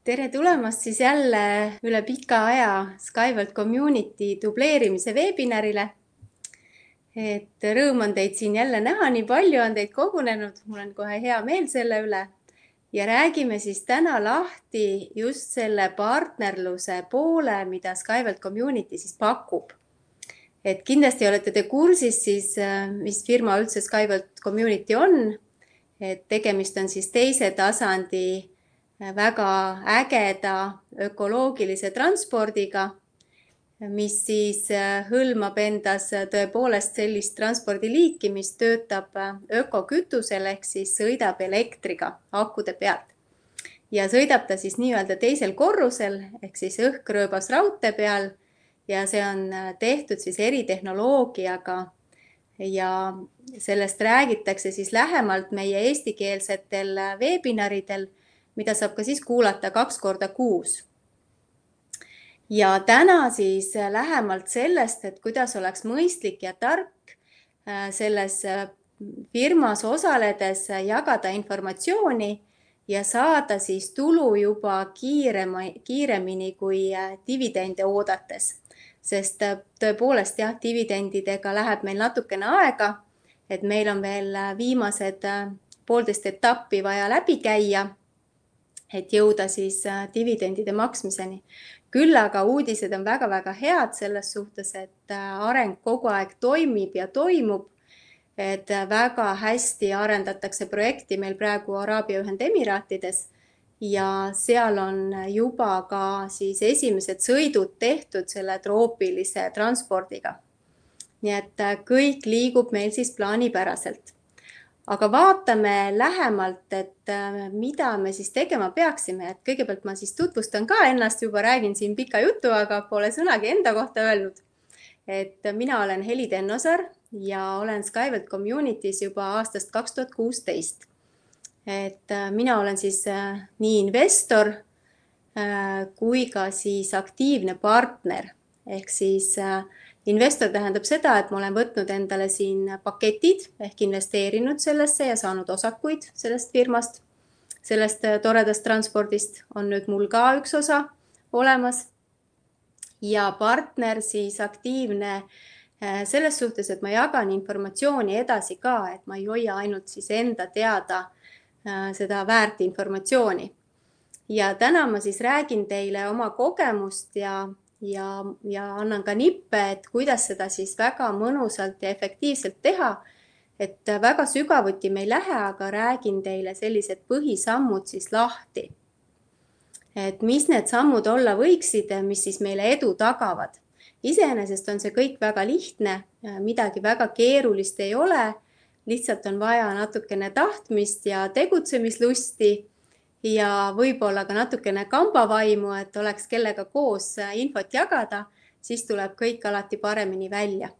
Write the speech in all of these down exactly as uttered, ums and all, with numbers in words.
Tere tulemast siis jälle üle pika aja SkyWorld Community dubleerimise webinarile. Et rõõm on teid siin jälle näha, nii palju on teid kogunenud, mul on kohe hea meel selle üle. Ja räägime siis täna lahti just selle partnerluse poole, mida SkyWorld Community siis pakub. Et kindlasti olete te kursis siis, mis firma üldse SkyWorld Community on. Et tegemist on siis teise tasandi väga ägeda ökoloogilise transpordiga, mis siis hõlmab endas tõepoolest sellist transpordiliiki, mis töötab ökokütusel ehk siis sõidab elektriga akude pealt. Ja sõidab ta siis nii-öelda teisel korrusel ehk siis õhkrööbas raudtee peal ja see on tehtud siis eritehnoloogiaga ja sellest räägitakse siis lähemalt meie eestikeelsetel webinaridel, mida saab ka siis kuulata kaks korda kuus. Ja täna siis lähemalt sellest, et kuidas oleks mõistlik ja tark selles firmas osaledes jagada informatsiooni ja saada siis tulu juba kiirema, kiiremini kui dividende oodates. Sest tõepoolest jah, dividendidega läheb meil natukene aega, et meil on veel viimased poolteist etappi vaja läbi käia, et jõuda siis dividendide maksmiseni. Küll aga uudised on väga-väga head selles suhtes, et areng kogu aeg toimib ja toimub, et väga hästi arendatakse projekti meil praegu Araabia Ühendemiraatides ja seal on juba ka siis esimesed sõidud tehtud selle troopilise transpordiga. Nii et kõik liigub meil siis plaanipäraselt. Aga vaatame lähemalt, et mida me siis tegema peaksime. Et kõigepealt ma siis tutvustan ka ennast, juba räägin siin pika jutu, aga pole sõnagi enda kohta öelnud. Et mina olen Heli Tennosaar ja olen SkyWorld Community's juba aastast kaks tuhat kuusteist. Et mina olen siis nii investor kui ka siis aktiivne partner. Ehk siis investor tähendab seda, et ma olen võtnud endale siin paketid ehk investeerinud sellesse ja saanud osakuid sellest firmast. Sellest toredast transpordist on nüüd mul ka üks osa olemas. Ja partner siis aktiivne selles suhtes, et ma jagan informatsiooni edasi ka, et ma ei hoia ainult siis enda teada seda väärt informatsiooni. Ja täna ma siis räägin teile oma kogemust ja Ja, ja annan ka nippe, et kuidas seda siis väga mõnusalt ja efektiivselt teha. Et väga sügavuti me ei lähe, aga räägin teile sellised põhisammud siis lahti. Et mis need sammud olla võiksid, mis siis meile edu tagavad. Iseenesest on see kõik väga lihtne, midagi väga keerulist ei ole. Lihtsalt on vaja natukene tahtmist ja tegutsemislusti. Ja võib-olla ka natukene kambavaimu, et oleks kellega koos infot jagada, siis tuleb kõik alati paremini välja.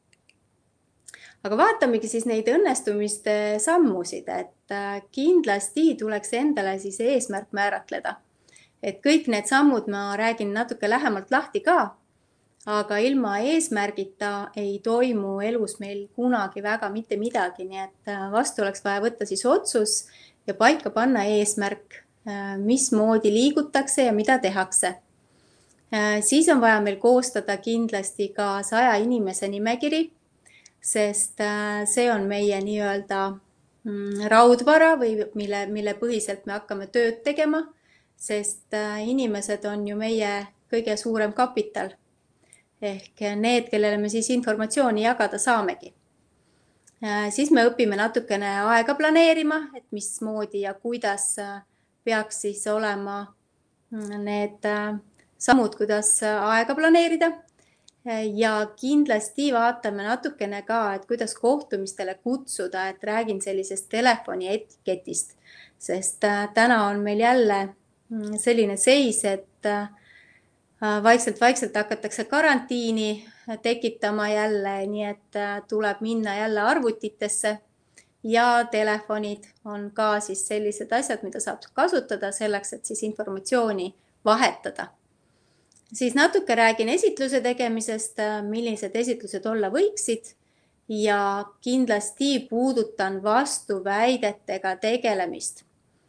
Aga vaatamegi siis neid õnnestumiste sammusid, et kindlasti tuleks endale siis eesmärk määratleda. Et kõik need sammud ma räägin natuke lähemalt lahti ka, aga ilma eesmärgita ei toimu elus meil kunagi väga mitte midagi, nii et vastu oleks vaja võtta siis otsus ja paika panna eesmärk, mismoodi liigutakse ja mida tehakse. Siis on vaja meil koostada kindlasti ka saja inimese nimekiri, sest see on meie nii-öelda raudvara või mille, mille põhiselt me hakkame tööd tegema, sest inimesed on ju meie kõige suurem kapital. Ehk need, kellele me siis informatsiooni jagada saamegi. Siis me õpime natukene aega planeerima, et mismoodi ja kuidas peaks siis olema need sammud, kuidas aega planeerida. Ja kindlasti vaatame natukene ka, et kuidas kohtumistele kutsuda, et räägin sellisest telefoni etiketist. Sest täna on meil jälle selline seis, et vaikselt-vaikselt hakatakse karantiini tekitama jälle, nii et tuleb minna jälle arvutitesse ja telefonid on ka siis sellised asjad, mida saab kasutada selleks, et siis informatsiooni vahetada. Siis natuke räägin esitluse tegemisest, millised esitlused olla võiksid ja kindlasti puudutan vastuväidetega tegelemist.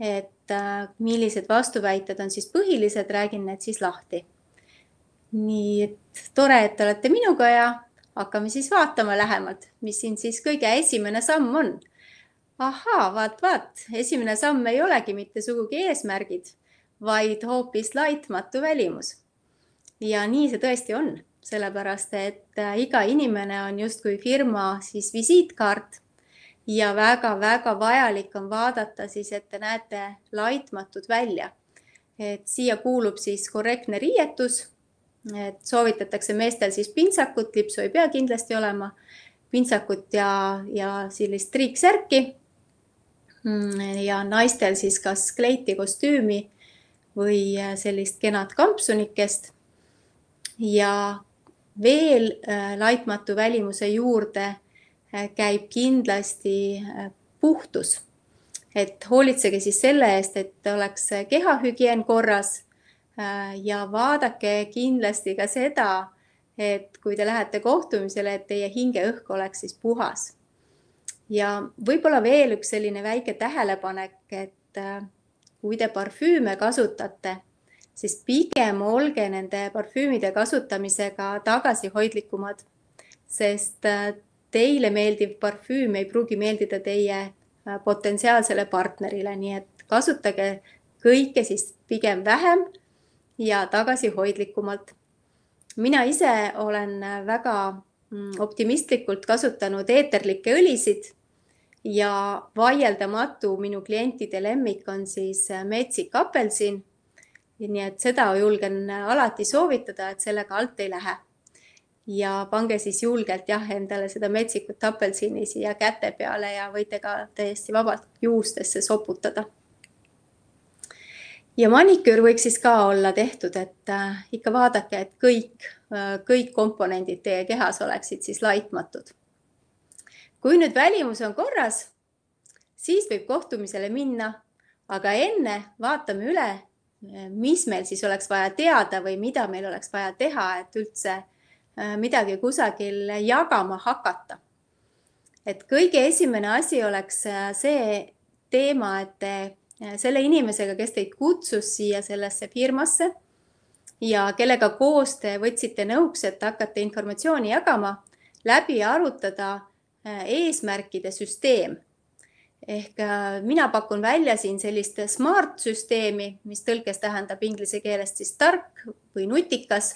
et millised vastuväited on siis põhilised, räägin need siis lahti. Nii, et tore, et olete minuga ja hakkame siis vaatama lähemalt, mis siin siis kõige esimene samm on. Ahaa, vaat, vaat, esimene samm ei olegi mitte sugugi eesmärgid, vaid hoopis laitmatu välimus. Ja nii see tõesti on, sellepärast, et iga inimene on justkui firma siis visiitkaart ja väga-väga vajalik on vaadata siis, et te näete laitmatud välja. Et siia kuulub siis korrektne riietus, et soovitatakse meestel siis pintsakut, lipsu ei pea kindlasti olema, pintsakut ja, ja sellist triiksärki ja naistel siis kas kleiti kostüümi või sellist kenad kampsunikest. Ja veel laitmatu välimuse juurde käib kindlasti puhtus. Et hoolitsege siis selle eest, et oleks kehahügieen korras ja vaadake kindlasti ka seda, et kui te lähete kohtumisele, et teie hingeõhk oleks siis puhas. Ja võib-olla veel üks selline väike tähelepanek, et kui te parfüüme kasutate, siis pigem olge nende parfüümide kasutamisega tagasihoidlikumad, sest teile meeldiv parfüüm ei pruugi meeldida teie potentsiaalsele partnerile, nii et kasutage kõike siis pigem vähem ja tagasihoidlikumalt. Mina ise olen väga optimistlikult kasutanud eeterlikke õlisid ja vaieldamatu minu klientide lemmik on siis metsik apelsin. Nii et seda julgen alati soovitada, et sellega alt ei lähe. Ja pange siis julgelt jah, endale seda metsikut apelsini siia käte peale ja võite ka täiesti vabalt juustesse soputada. Ja maniküür võiks siis ka olla tehtud, et ikka vaadake, et kõik, kõik komponendid teie kehas oleksid siis laitmatud. Kui nüüd välimus on korras, siis võib kohtumisele minna, aga enne vaatame üle, mis meil siis oleks vaja teada või mida meil oleks vaja teha, et üldse midagi kusagil jagama hakata. Et kõige esimene asi oleks see teema, et te selle inimesega, kes teid kutsus siia sellesse firmasse ja kellega koos te võtsite nõuks, et hakkate informatsiooni jagama, läbi arutada eesmärkide süsteem. Ehk mina pakun välja siin sellist smart süsteemi, mis tõlkes tähendab inglise keelest siis tark või nutikas.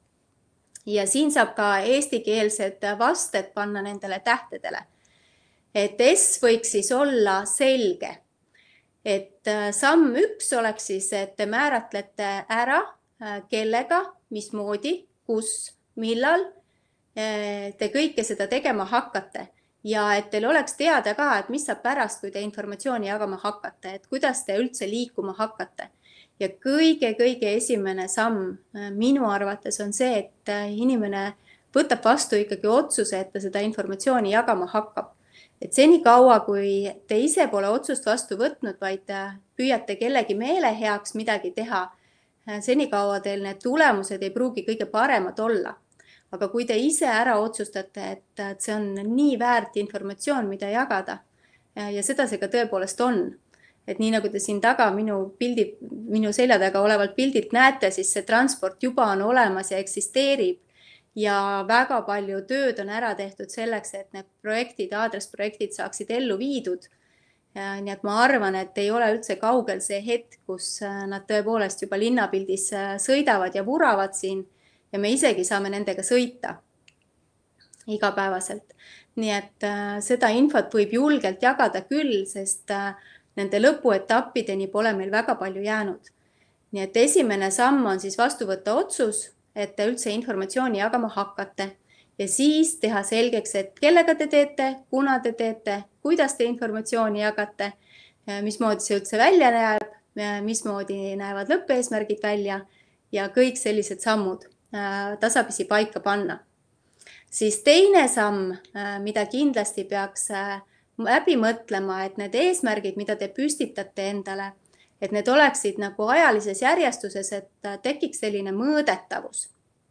Ja siin saab ka eestikeelsed vasted panna nendele tähtedele. Et S võiks siis olla selge. Et samm üks oleks siis, et te määratlete ära, kellega, mismoodi, kus, millal te kõike seda tegema hakkate. Ja et teil oleks teada ka, et mis saab pärast, kui te informatsiooni jagama hakkate, et kuidas te üldse liikuma hakkate. Ja kõige-kõige esimene samm minu arvates on see, et inimene võtab vastu ikkagi otsuse, et ta seda informatsiooni jagama hakkab. Et seni kaua, kui te ise pole otsust vastu võtnud, vaid püüate kellegi meele heaks midagi teha, seni kaua teil need tulemused ei pruugi kõige paremad olla. Aga kui te ise ära otsustate, et see on nii väärt informatsioon, mida jagada ja seda see ka tõepoolest on. Et nii nagu te siin taga minu, pildi, minu selja taga olevalt pildilt näete, siis see transport juba on olemas ja eksisteerib ja väga palju tööd on ära tehtud selleks, et need projektid, aadressprojektid saaksid ellu viidud. Nii et ma arvan, et ei ole üldse kaugel see hetk, kus nad tõepoolest juba linnapildis sõidavad ja vuravad siin. Ja me isegi saame nendega sõita igapäevaselt. Nii et seda infot võib julgelt jagada küll, sest nende lõpuetappideni pole meil väga palju jäänud. Nii et esimene samm on siis vastu võtta otsus, et te üldse informatsiooni jagama hakkate. Ja siis teha selgeks, et kellega te teete, kuna te teete, kuidas te informatsiooni jagate, mismoodi see üldse välja näeb, mismoodi näevad lõppeesmärgid välja ja kõik sellised sammud tasapisi paika panna. Siis teine samm, mida kindlasti peaks läbi mõtlema, et need eesmärgid, mida te püstitate endale, et need oleksid nagu ajalises järjestuses, et tekiks selline mõõdetavus.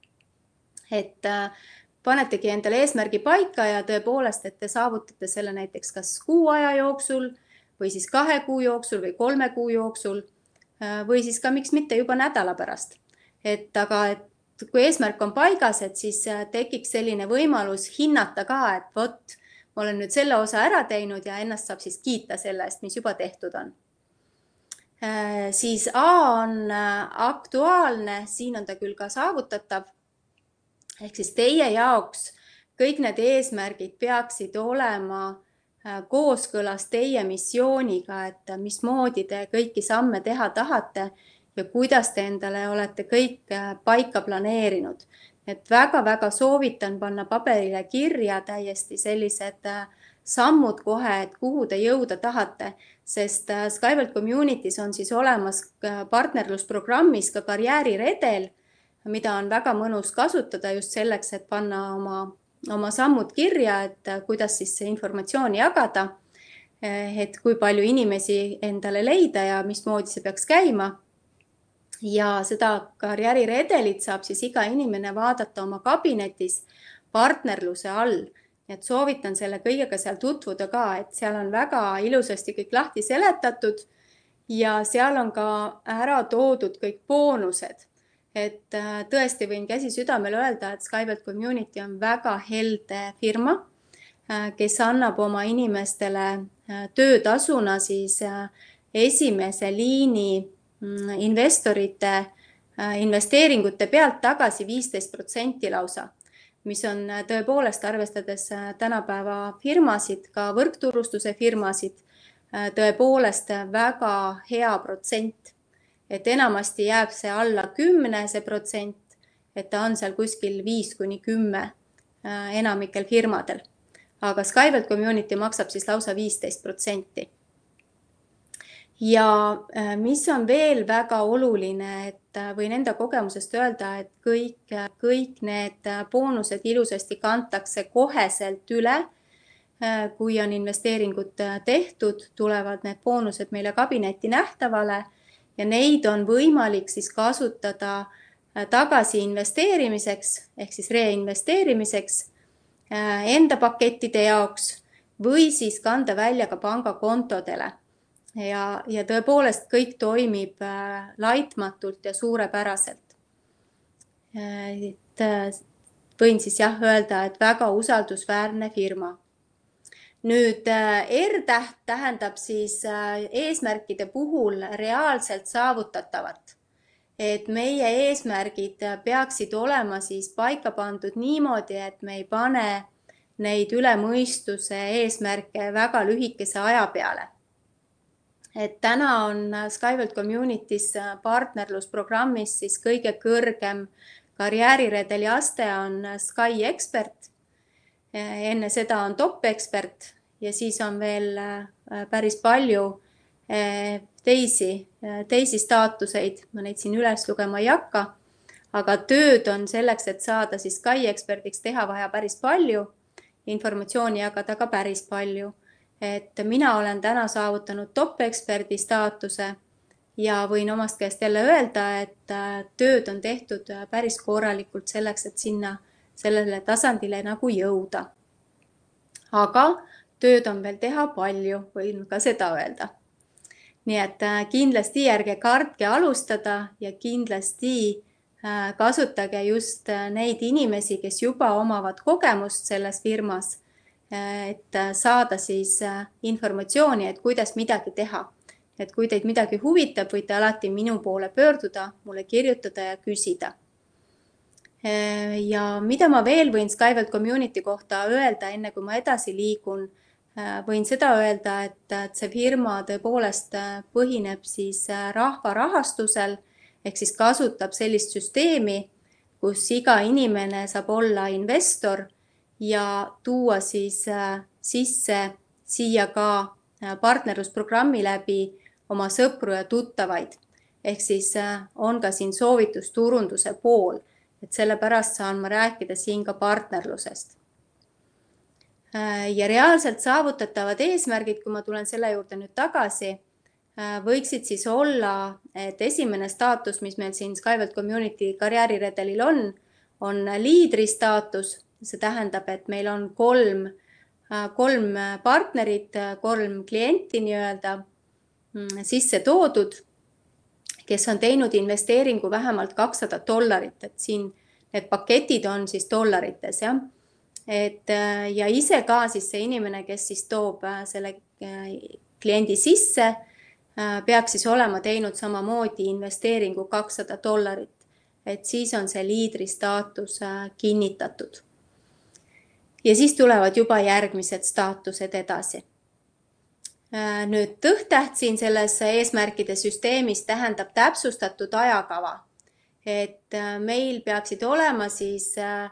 Et panetegi endale eesmärgi paika ja tõepoolest, et te saavutate selle näiteks kas kuu aja jooksul või siis kahe kuu jooksul või kolme kuu jooksul või siis ka miks mitte juba nädala pärast. Et aga et kui eesmärk on paigas, et siis tekiks selline võimalus hinnata ka, et vot, ma olen nüüd selle osa ära teinud ja ennast saab siis kiita selle eest, mis juba tehtud on. Siis A on aktuaalne, siin on ta küll ka saavutatav. Ehk siis teie jaoks kõik need eesmärgid peaksid olema kooskõlas teie missiooniga, et mismoodi te kõiki samme teha tahate ja kuidas te endale olete kõik paika planeerinud. Et väga-väga soovitan panna paberile kirja täiesti sellised sammud kohe, et kuhu te jõuda tahate, sest SkyWell Communities on siis olemas partnerlusprogrammis ka karjääriredel, mida on väga mõnus kasutada just selleks, et panna oma, oma sammud kirja, et kuidas siis see informatsiooni jagada, et kui palju inimesi endale leida ja mismoodi see peaks käima. Ja seda karjääriredelit saab siis iga inimene vaadata oma kabinetis partnerluse all. Et soovitan selle kõigega seal tutvuda ka, et seal on väga ilusasti kõik lahti seletatud ja seal on ka ära toodud kõik boonused. Et tõesti võin käsi südamel öelda, et SkyWell Community on väga helde firma, kes annab oma inimestele töötasuna siis esimese liini investorite investeeringute pealt tagasi viisteist protsenti lausa, mis on tõepoolest arvestades tänapäeva firmasid, ka võrkturustuse firmasid, tõepoolest väga hea protsent. Et enamasti jääb see alla kümne see protsent, et ta on seal kuskil viis kuni kümme enamikel firmadel. Aga SkyWell Community maksab siis lausa viisteist protsenti. Ja mis on veel väga oluline, et võin enda kogemusest öelda, et kõik, kõik need boonused ilusasti kantakse koheselt üle. Kui on investeeringud tehtud, tulevad need boonused meile kabinetti nähtavale ja neid on võimalik siis kasutada tagasi investeerimiseks ehk siis reinvesteerimiseks enda pakettide jaoks või siis kanda välja ka pangakontodele. Ja, ja tõepoolest kõik toimib laitmatult ja suurepäraselt. Et võin siis jah öelda, et väga usaldusväärne firma. Nüüd R-täht tähendab siis eesmärkide puhul reaalselt saavutatavat. Et meie eesmärgid peaksid olema siis paika pandud niimoodi, et me ei pane neid üle mõistuse eesmärke väga lühikese aja peale. Et täna on SkyWell Communities partnerlusprogrammis siis kõige kõrgem karjääriredeli aste on Sky Expert. Enne seda on Top Expert ja siis on veel päris palju teisi, teisi staatuseid. Ma neid siin üles lugema ei hakka, aga tööd on selleks, et saada siis Sky Expertiks teha vaja päris palju, informatsiooni jagada ka päris palju. Et mina olen täna saavutanud top eksperdi staatuse ja võin omast käest jälle öelda, et tööd on tehtud päris korralikult selleks, et sinna sellele tasandile nagu jõuda. Aga tööd on veel teha palju, võin ka seda öelda. Nii et kindlasti ärge kartke alustada ja kindlasti kasutage just neid inimesi, kes juba omavad kogemust selles firmas, et saada siis informatsiooni, et kuidas midagi teha. Et kui teid midagi huvitab, võite alati minu poole pöörduda, mulle kirjutada ja küsida. Ja mida ma veel võin SkyWell Community kohta öelda, enne kui ma edasi liigun, võin seda öelda, et see firma tõepoolest põhineb siis rahva rahastusel, ehk siis kasutab sellist süsteemi, kus iga inimene saab olla investor ja tuua siis sisse siia ka partnerlusprogrammi läbi oma sõpru ja tuttavaid. Ehk siis on ka siin soovitusturunduse pool, et sellepärast saan ma rääkida siin ka partnerlusest. Ja reaalselt saavutatavad eesmärgid, kui ma tulen selle juurde nüüd tagasi, võiksid siis olla, et esimene staatus, mis meil siin SkyWell Community karjääriredelil on, on liidri staatus. See tähendab, et meil on kolm kolm partnerit, kolm klienti nii-öelda sisse toodud, kes on teinud investeeringu vähemalt kakssada dollarit, et siin need paketid on siis dollarites, jah. Et ja ise ka siis see inimene, kes siis toob selle kliendi sisse, peaks siis olema teinud samamoodi investeeringu kakssada dollarit, et siis on see liidri staatus kinnitatud. Ja siis tulevad juba järgmised staatused edasi. Nüüd tõhtäht siin selles eesmärkide süsteemis tähendab täpsustatud ajakava, et meil peaksid olema siis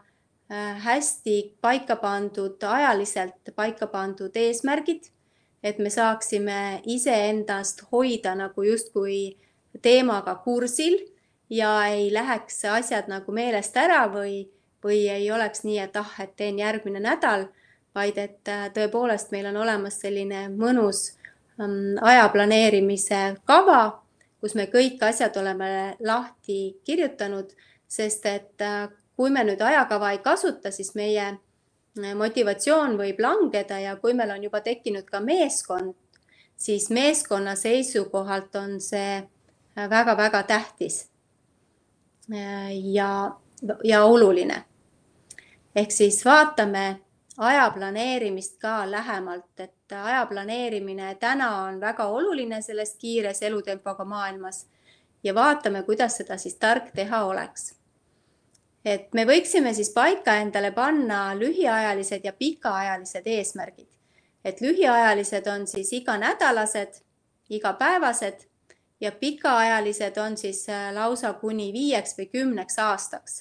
hästi paika pandud, ajaliselt paika pandud eesmärgid, et me saaksime iseendast hoida nagu justkui teemaga kursil ja ei läheks asjad nagu meelest ära või, või ei oleks nii, et ah, et teen järgmine nädal, vaid et tõepoolest meil on olemas selline mõnus aja planeerimise kava, kus me kõik asjad oleme lahti kirjutanud, sest et kui me nüüd ajakava ei kasuta, siis meie motivatsioon võib langeda ja kui meil on juba tekkinud ka meeskond, siis meeskonna seisukohalt on see väga-väga tähtis ja, ja oluline. Ehk siis vaatame aja planeerimist ka lähemalt, et aja planeerimine täna on väga oluline selles kiires elutempoga maailmas ja vaatame, kuidas seda siis tark teha oleks. Et me võiksime siis paika endale panna lühiajalised ja pikaajalised eesmärgid. Et lühiajalised on siis iganädalased, igapäevased ja pikaajalised on siis lausa kuni viieks või kümneks aastaks.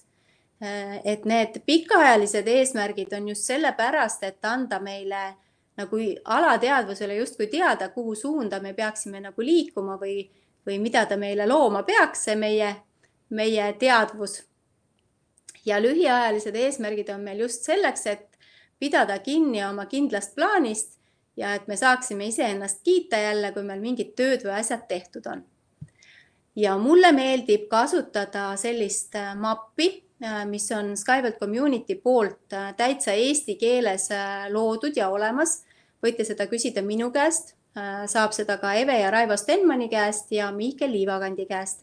Et need pikaajalised eesmärgid on just sellepärast, et anda meile nagu alateadvusele justkui teada, kuhu suunda me peaksime nagu liikuma või, või mida ta meile looma peaks, see meie, meie teadvus. Ja lühiajalised eesmärgid on meil just selleks, et pidada kinni oma kindlast plaanist ja et me saaksime iseennast kiita jälle, kui meil mingid tööd või asjad tehtud on. Ja mulle meeldib kasutada sellist mappi, mis on Skyvelt Community poolt täitsa eesti keeles loodud ja olemas. Võite seda küsida minu käest, saab seda ka Eve ja Raivo Stenmani käest ja Mihkel Liivakandi käest.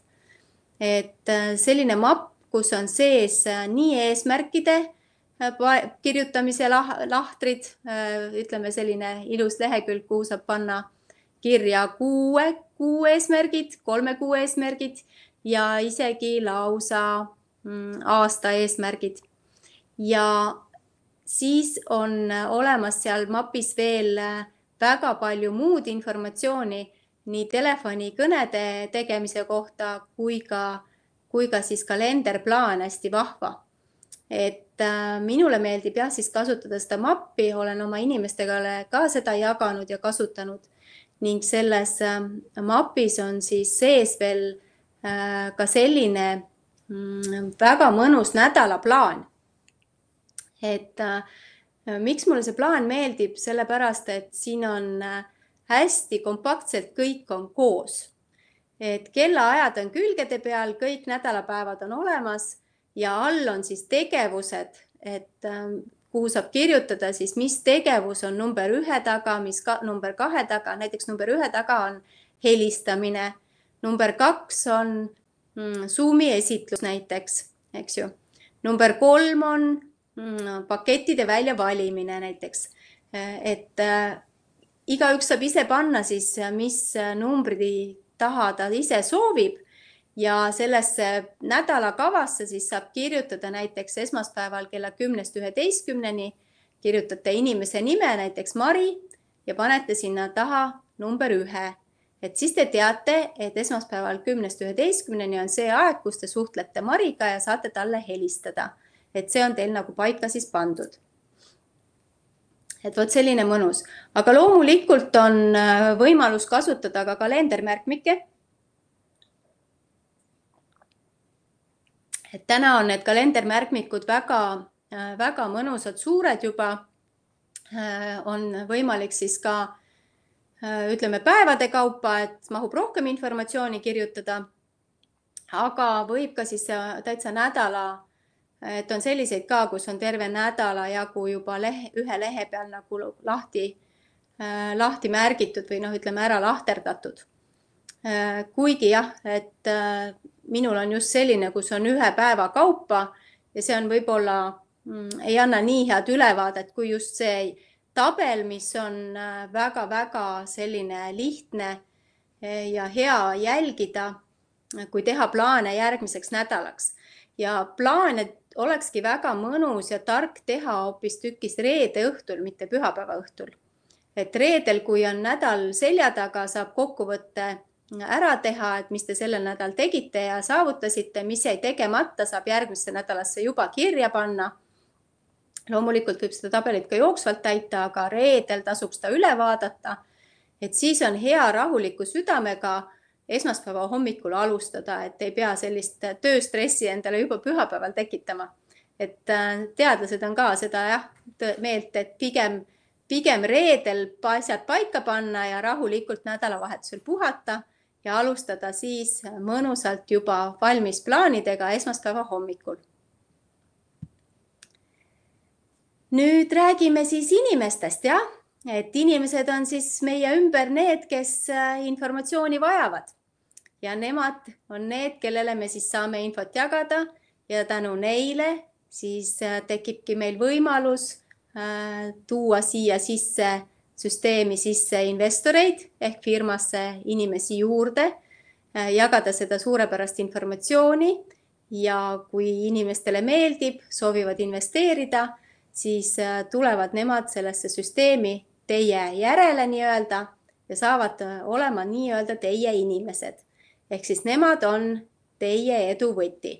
Et selline mapp, kus on sees nii eesmärkide kirjutamise lahtrid, ütleme selline ilus lehekülg, kuhu saab panna kirja kuue kuu eesmärgid, kolme kuu eesmärgid ja isegi lausa aasta eesmärgid. Ja siis on olemas seal mapis veel väga palju muud informatsiooni nii telefonikõnede tegemise kohta kui ka, kui ka siis kalenderplaan hästi vahva. Et minule meeldib jah siis kasutada seda mappi, olen oma inimestega ka seda jaganud ja kasutanud ning selles mapis on siis sees veel ka selline väga mõnus nädalaplaan. Et miks mulle see plaan meeldib, sellepärast, et siin on hästi kompaktselt kõik on koos. Et kellaajad on külgede peal, kõik nädalapäevad on olemas ja all on siis tegevused, et kuhu saab kirjutada siis, mis tegevus on number ühe taga, mis ka, number kahe taga, näiteks number ühe taga on helistamine, number kaks on Zoomi esitlus näiteks, eks ju. Number kolm on pakettide väljavalimine näiteks, et igaüks saab ise panna siis, mis numbri taha ta ise soovib ja sellesse nädalakavasse siis saab kirjutada näiteks esmaspäeval kella kümnest üheteistkümneni, kirjutate inimese nime, näiteks Mari ja panete sinna taha number ühe. Et siis te teate, et esmaspäeval kümnest üheteistkümneni on see aeg, kus te suhtlete Mariga ja saate talle helistada. Et see on teil nagu paika siis pandud. Et võt selline mõnus. Aga loomulikult on võimalus kasutada ka kalendermärkmikke. Et täna on need kalendermärkmikud väga, väga mõnusad suured juba. On võimalik siis ka ütleme päevade kaupa, et mahub rohkem informatsiooni kirjutada, aga võib ka siis täitsa nädala et on selliseid ka, kus on terve nädala jagu juba lehe, ühe lehe peal nagu lahti, lahti märgitud või noh, ütleme ära lahterdatud. Kuigi jah, et minul on just selline, kus on ühe päeva kaupa ja see on võib-olla mm, ei anna nii head ülevaadet, kui just see tabel, mis on väga-väga selline lihtne ja hea jälgida, kui teha plaane järgmiseks nädalaks. Ja plaane olekski väga mõnus ja tark teha hoopis tükis reede õhtul, mitte pühapäeva õhtul. Et reedel, kui on nädal selja taga, saab kokkuvõtte ära teha, et mis te sellel nädal tegite ja saavutasite, mis jäi tegemata, saab järgmisse nädalasse juba kirja panna. Loomulikult võib seda tabelit ka jooksvalt täita, aga reedel tasub seda üle vaadata, et siis on hea rahuliku südamega esmaspäeva hommikul alustada, et ei pea sellist tööstressi endale juba pühapäeval tekitama. Et teadlased on ka seda jah, meelt, et pigem, pigem reedel asjad paika panna ja rahulikult nädalavahetusel puhata ja alustada siis mõnusalt juba valmis plaanidega esmaspäeva hommikul. Nüüd räägime siis inimestest, jah, et inimesed on siis meie ümber need, kes informatsiooni vajavad ja nemad on need, kellele me siis saame infot jagada ja tänu neile siis tekibki meil võimalus tuua siia sisse süsteemi sisse investoreid ehk firmasse inimesi juurde, jagada seda suurepärast informatsiooni ja kui inimestele meeldib, soovivad investeerida, siis tulevad nemad sellesse süsteemi teie järele nii-öelda ja saavad olema nii-öelda teie inimesed. Ehk siis nemad on teie edu võti.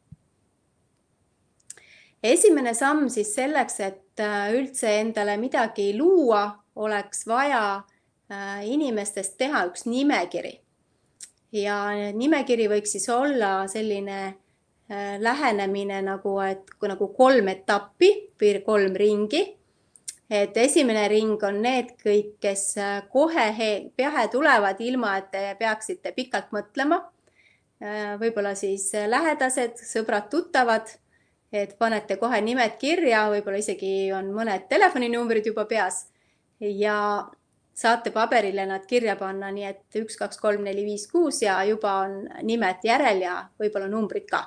Esimene samm siis selleks, et üldse endale midagi luua, oleks vaja inimestest teha üks nimekiri. Ja nimekiri võiks siis olla selline lähenemine nagu, et nagu kolm etappi või kolm ringi. Et esimene ring on need kõik, kes kohe pähe tulevad ilma, et te peaksite pikalt mõtlema. Võib-olla siis lähedased, sõbrad, tuttavad, et panete kohe nimed kirja, võib-olla isegi on mõned telefoninumbrid juba peas ja saate paberile nad kirja panna, nii et üks, kaks, kolm, neli, viis, kuus ja juba on nimed järel ja võib-olla numbrid ka.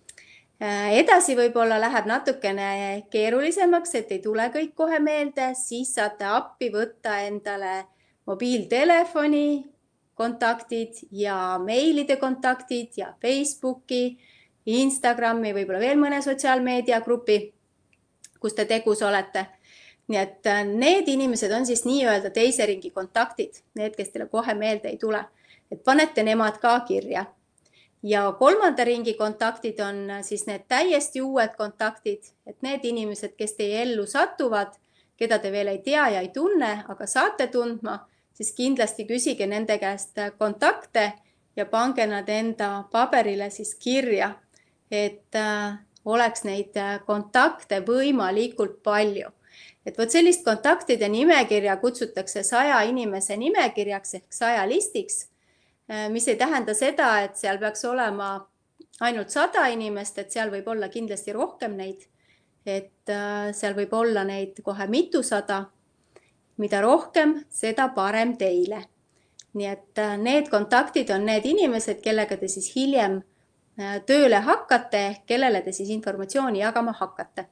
Edasi võib-olla läheb natukene keerulisemaks, et ei tule kõik kohe meelde, siis saate appi võtta endale mobiiltelefoni kontaktid ja meilide kontaktid ja Facebooki, Instagrami, võib-olla veel mõne sotsiaalmeediagrupi, kus te tegus olete. Nii et need inimesed on siis nii-öelda teise ringi kontaktid, need, kes teile kohe meelde ei tule. Et panete nemad ka kirja. Ja kolmanda ringi kontaktid on siis need täiesti uued kontaktid, et need inimesed, kes teie ellu satuvad, keda te veel ei tea ja ei tunne, aga saate tundma, siis kindlasti küsige nende käest kontakte ja pange nad enda paberile siis kirja, et oleks neid kontakte võimalikult palju. Et võt sellist kontaktide nimekirja kutsutakse saja inimese nimekirjaks ehk saja listiks, mis ei tähenda seda, et seal peaks olema ainult sada inimest, et seal võib olla kindlasti rohkem neid, et seal võib olla neid kohe mitusada. Mida rohkem, seda parem teile. Nii et need kontaktid on need inimesed, kellega te siis hiljem tööle hakkate, kellele te siis informatsiooni jagama hakkate.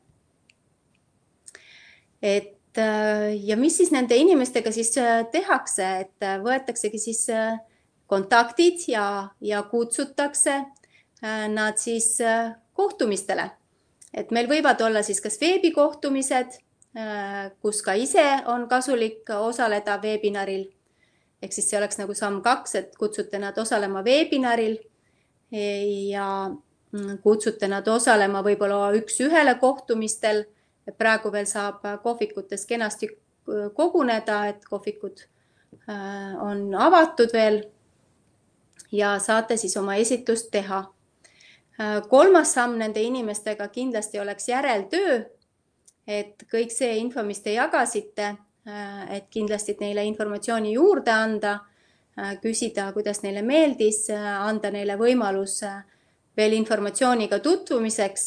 Et, ja mis siis nende inimestega siis tehakse, et võetaksegi siis kontaktid ja, ja kutsutakse nad siis kohtumistele. Et meil võivad olla siis kas veebikohtumised, kus ka ise on kasulik osaleda veebinaril. Ehk siis see oleks nagu samm kaks, et kutsute nad osalema veebinaril ja kutsute nad osalema võib-olla üks ühele kohtumistel. Et praegu veel saab kohvikutes kenasti koguneda, et kohvikud on avatud veel ja saate siis oma esitlust teha. Kolmas samm nende inimestega kindlasti oleks järeltöö, et kõik see info, mis te jagasite, et kindlasti neile informatsiooni juurde anda, küsida, kuidas neile meeldis, anda neile võimalus veel informatsiooniga tutvumiseks,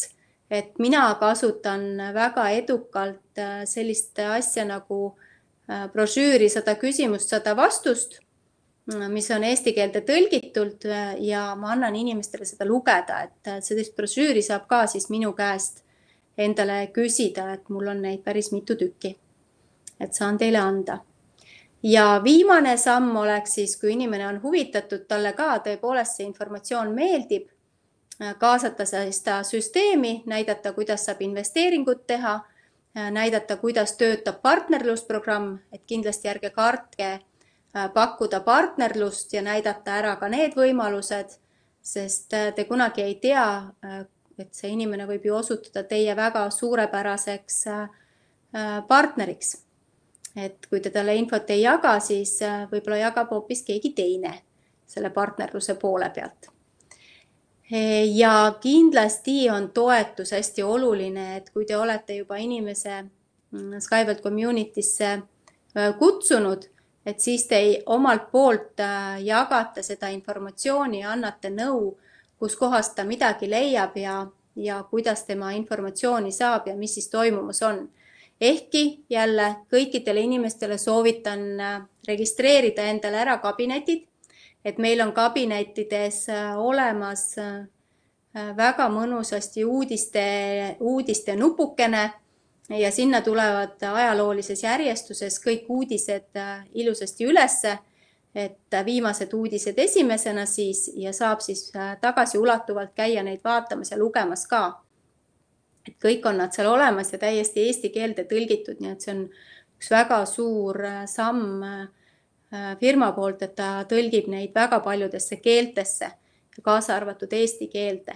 et mina kasutan väga edukalt sellist asja nagu brošüüri sada küsimust, sada vastust, mis on eesti keelde tõlgitult ja ma annan inimestele seda lugeda, et sellist brošüüri saab ka siis minu käest endale küsida, et mul on neid päris mitu tükki, et saan teile anda. Ja viimane samm oleks siis, kui inimene on huvitatud, talle ka tõepoolest see informatsioon meeldib, kaasata seda süsteemi, näidata, kuidas saab investeeringut teha, näidata, kuidas töötab partnerlusprogramm, et kindlasti ärge kartke pakkuda partnerlust ja näidata ära ka need võimalused, sest te kunagi ei tea, et see inimene võib ju osutuda teie väga suurepäraseks partneriks. Et kui te talle infot ei jaga, siis võib-olla jagab hoopis keegi teine selle partnerluse poole pealt. Ja kindlasti on toetus hästi oluline, et kui te olete juba inimese SkyVelt community'sse kutsunud, et siis te omalt poolt jagate seda informatsiooni ja annate nõu, kus kohast ta midagi leiab ja, ja kuidas tema informatsiooni saab ja mis siis toimumus on. Ehkki jälle kõikidele inimestele soovitan registreerida endale ära kabinetid, et meil on kabinettides olemas väga mõnusasti uudiste, uudiste nupukene ja sinna tulevad ajaloolises järjestuses kõik uudised ilusasti ülesse, et viimased uudised esimesena siis ja saab siis tagasiulatuvalt käia neid vaatamas ja lugemas ka. Et kõik on nad seal olemas ja täiesti eesti keelde tõlgitud, nii et see on üks väga suur samm firma poolt, et ta tõlgib neid väga paljudesse keeltesse, kaasa arvatud eesti keelde.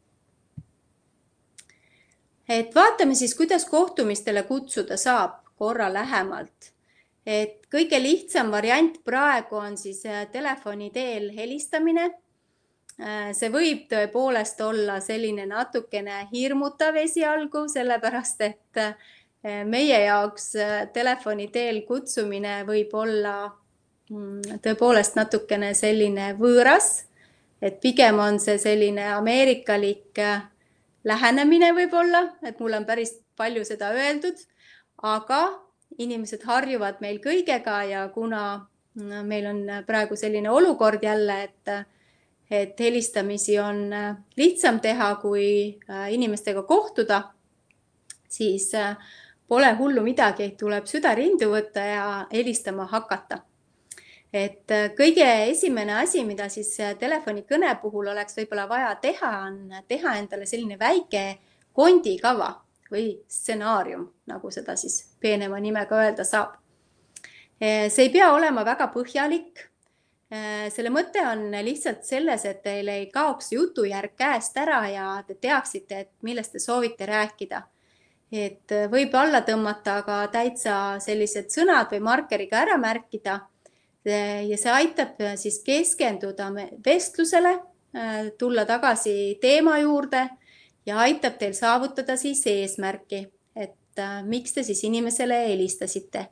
Et vaatame siis, kuidas kohtumistele kutsuda saab korra lähemalt. Et kõige lihtsam variant praegu on siis telefoni teel helistamine. See võib tõepoolest olla selline natukene hirmutav esialgu, sellepärast et meie jaoks telefoni teel kutsumine võib olla tõepoolest natukene selline võõras, et pigem on see selline ameerikalik lähenemine võib-olla, et mul on päris palju seda öeldud, aga inimesed harjuvad meil kõigega ja kuna meil on praegu selline olukord jälle, et et helistamisi on lihtsam teha, kui inimestega kohtuda, siis pole hullu midagi, tuleb süda rindu võtta ja helistama hakata. Et kõige esimene asi, mida siis telefonikõne puhul oleks võib-olla vaja teha, on teha endale selline väike kondikava või stsenaarium, nagu seda siis peenema nimega öelda saab. See ei pea olema väga põhjalik. Selle mõte on lihtsalt selles, et teil ei kaoks jutujärg käest ära ja te teaksite, et millest te soovite rääkida. Et võib alla tõmmata aga täitsa sellised sõnad või markeriga ära märkida ja see aitab siis keskenduda vestlusele, tulla tagasi teema juurde ja aitab teil saavutada siis eesmärki, et miks te siis inimesele helistasite.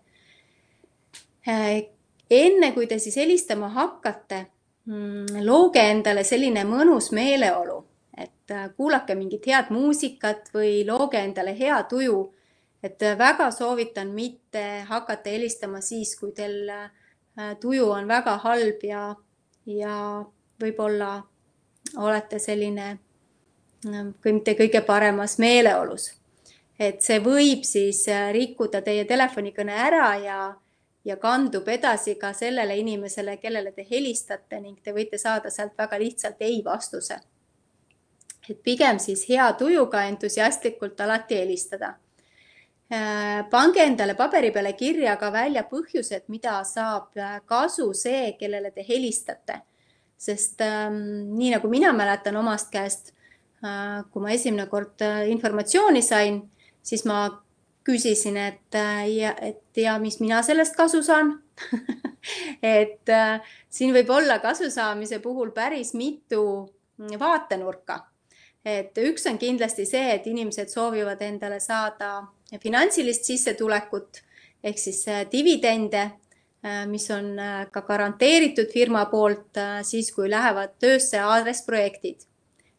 Enne kui te siis helistama hakkate, looge endale selline mõnus meeleolu, et kuulake mingit head muusikat või looge endale hea tuju, et väga soovitan mitte hakata helistama siis, kui teil tuju on väga halb ja, ja võib-olla olete selline mitte kõige paremas meeleolus. Et see võib siis rikkuda teie telefonikõne ära ja ja kandub edasi ka sellele inimesele, kellele te helistate ning te võite saada sealt väga lihtsalt ei vastuse. Et pigem siis hea tujuga entusiastlikult alati helistada. Pange endale paberi peale kirja ka välja põhjused, mida saab kasu see, kellele te helistate. Sest nii nagu mina mäletan omast käest, kui ma esimene kord informatsiooni sain, siis ma küsisin, et ja, et ja mis mina sellest kasu saan. et siin võib olla kasu saamise puhul päris mitu vaatenurka. Et üks on kindlasti see, et inimesed soovivad endale saada finantsilist sissetulekut ehk siis dividende, mis on ka garanteeritud firma poolt siis, kui lähevad töösse aadressprojektid.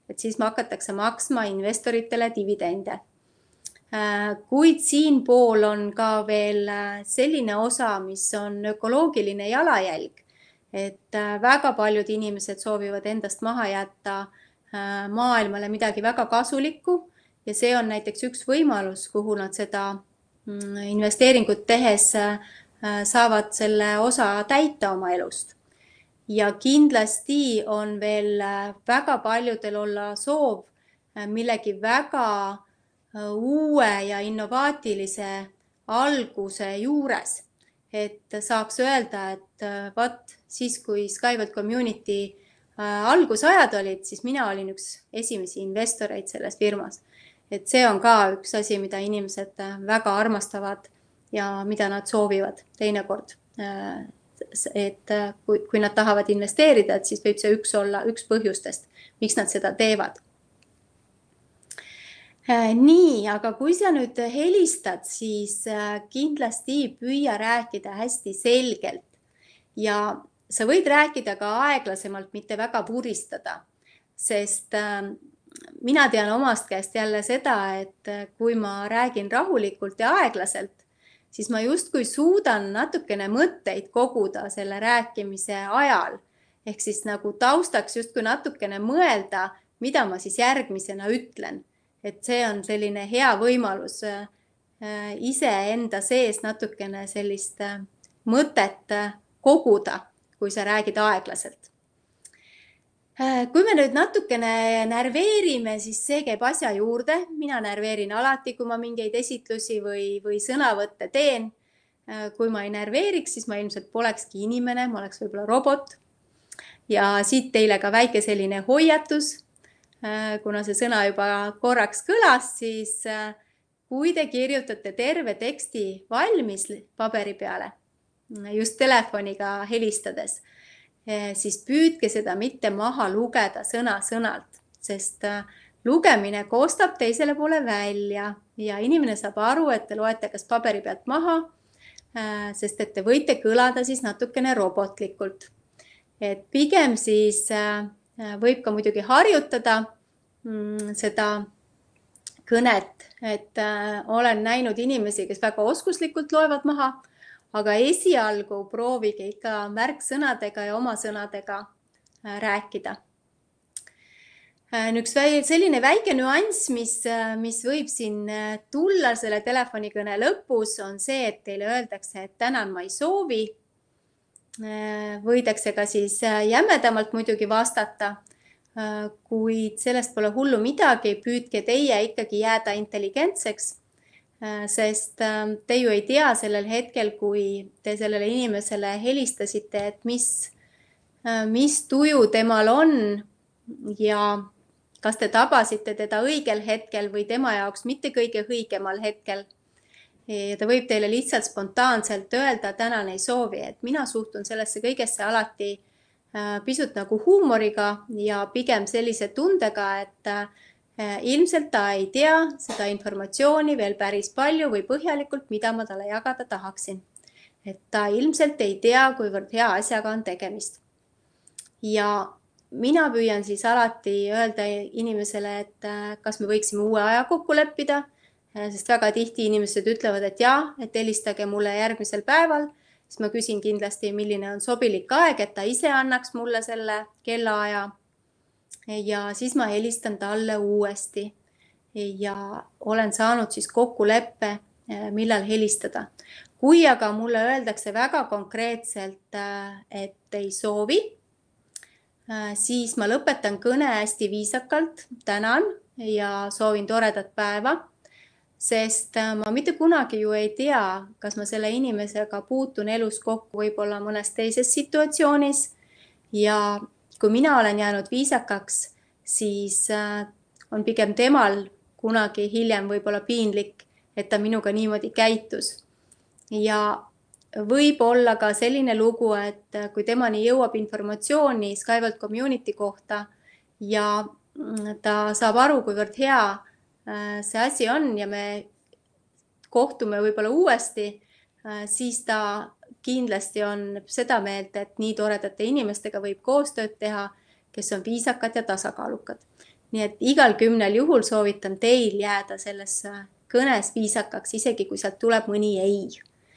et siis hakatakse maksma investoritele dividende. Kuid siin pool on ka veel selline osa, mis on ökoloogiline jalajälg, et väga paljud inimesed soovivad endast maha jätta maailmale midagi väga kasulikku ja see on näiteks üks võimalus, kuhu nad seda investeeringut tehes saavad selle osa täita oma elust. Ja kindlasti on veel väga paljudel olla soov millegi väga uue ja innovaatilise alguse juures, et saaks öelda, et vaat siis, kui SkyWorld Community algusajad olid, siis mina olin üks esimesi investoreid selles firmas. Et see on ka üks asi, mida inimesed väga armastavad ja mida nad soovivad teinekord. Et kui, kui nad tahavad investeerida, et siis võib see üks olla üks põhjustest, miks nad seda teevad. Nii, aga kui sa nüüd helistad, siis kindlasti püüa rääkida hästi selgelt ja sa võid rääkida ka aeglasemalt, mitte väga puristada, sest mina tean omast käest jälle seda, et kui ma räägin rahulikult ja aeglaselt, siis ma justkui suudan natukene mõtteid koguda selle rääkimise ajal, ehk siis nagu taustaks justkui natukene mõelda, mida ma siis järgmisena ütlen. Et see on selline hea võimalus ise enda sees natukene sellist mõtet koguda, kui sa räägid aeglaselt. Kui me nüüd natukene närveerime, siis see käib asja juurde. Mina närveerin alati, kui ma mingeid esitlusi või, või sõnavõtte teen. Kui ma ei närveeriks, siis ma ilmselt polekski inimene, ma oleks võib-olla robot. Ja siit teile ka väike selline hoiatus. Kuna see sõna juba korraks kõlas, siis kui te kirjutate terve teksti valmis paberi peale, just telefoniga helistades, siis püüdke seda mitte maha lugeda sõna sõnalt, sest lugemine koostab teisele poole välja ja inimene saab aru, et te loete kas paberi pealt maha, sest et te võite kõlada siis natukene robotlikult. Et pigem siis võib ka muidugi harjutada seda kõnet, et olen näinud inimesi, kes väga oskuslikult loevad maha, aga esialgu proovige ikka märksõnadega ja oma sõnadega rääkida. Üks selline väike nüanss, mis, mis võib siin tulla selle telefonikõne lõpus, on see, et teile öeldakse, et tänan ma ei soovi. Võidakse ka siis jämedamalt muidugi vastata, kuid sellest pole hullu midagi, püüdke teie ikkagi jääda intelligentseks, sest te ju ei tea sellel hetkel, kui te sellele inimesele helistasite, et mis, mis tuju temal on ja kas te tabasite teda õigel hetkel või tema jaoks mitte kõige õigemal hetkel. Ja ta võib teile lihtsalt spontaanselt öelda, tänan ei soovi, et mina suhtun sellesse kõigesse alati pisut nagu huumoriga ja pigem sellise tundega, et ilmselt ta ei tea seda informatsiooni veel päris palju või põhjalikult, mida ma talle jagada tahaksin. Et ta ilmselt ei tea, kuivõrd hea asjaga on tegemist. Ja mina püüan siis alati öelda inimesele, et kas me võiksime uue aja kokku leppida, sest väga tihti inimesed ütlevad, et jah, et helistage mulle järgmisel päeval. Siis ma küsin kindlasti, milline on sobilik aeg, et ta ise annaks mulle selle kellaaja ja siis ma helistan talle uuesti ja olen saanud siis kokkuleppe, millal helistada. Kui aga mulle öeldakse väga konkreetselt, et ei soovi, siis ma lõpetan kõne hästi viisakalt, tänan ja soovin toredat päeva. Sest ma mitte kunagi ju ei tea, kas ma selle inimesega puutun elus kokku võib-olla mõnes teises situatsioonis ja kui mina olen jäänud viisakaks, siis on pigem temal kunagi hiljem võib-olla piinlik, et ta minuga niimoodi käitus. Ja võib olla ka selline lugu, et kui temani jõuab informatsiooni SkyWorld Community kohta ja ta saab aru, kuivõrd hea see asi on ja me kohtume võib-olla uuesti, siis ta kindlasti on seda meelt, et nii toredate inimestega võib koostööd teha, kes on viisakad ja tasakaalukad. nii et igal kümnel juhul soovitan teil jääda selles kõnes viisakaks, isegi kui sealt tuleb mõni ei.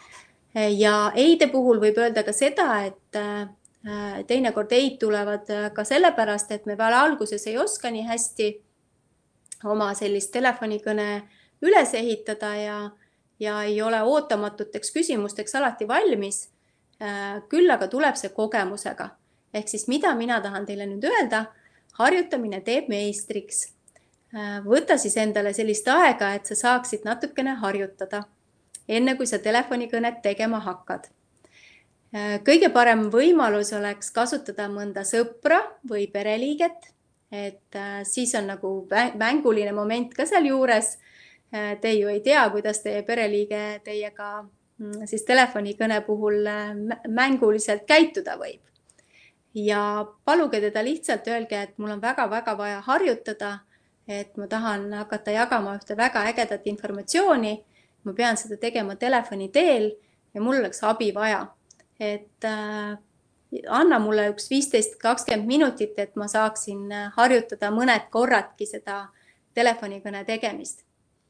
Ja eide puhul võib öelda ka seda, et teinekord eid tulevad ka sellepärast, et me veel alguses ei oska nii hästi oma sellist telefonikõne üles ehitada ja, ja ei ole ootamatuteks küsimusteks alati valmis. Küll aga tuleb see kogemusega. Ehk siis mida mina tahan teile nüüd öelda, harjutamine teeb meistriks. Võta siis endale sellist aega, et sa saaksid natukene harjutada, enne kui sa telefonikõnet tegema hakkad. Kõige parem võimalus oleks kasutada mõnda sõpra või pereliiget, et siis on nagu mänguline moment ka seal juures. Te ju ei tea, kuidas teie pereliige teiega siis telefonikõne puhul mänguliselt käituda võib. Ja paluge teda lihtsalt öelge, et mul on väga-väga vaja harjutada, et ma tahan hakata jagama ühte väga ägedat informatsiooni. Ma pean seda tegema telefoni teel ja mul oleks abi vaja. Et äh, anna mulle üks viisteist kakskümmend minutit, et ma saaksin harjutada mõned korradki seda telefonikõne tegemist.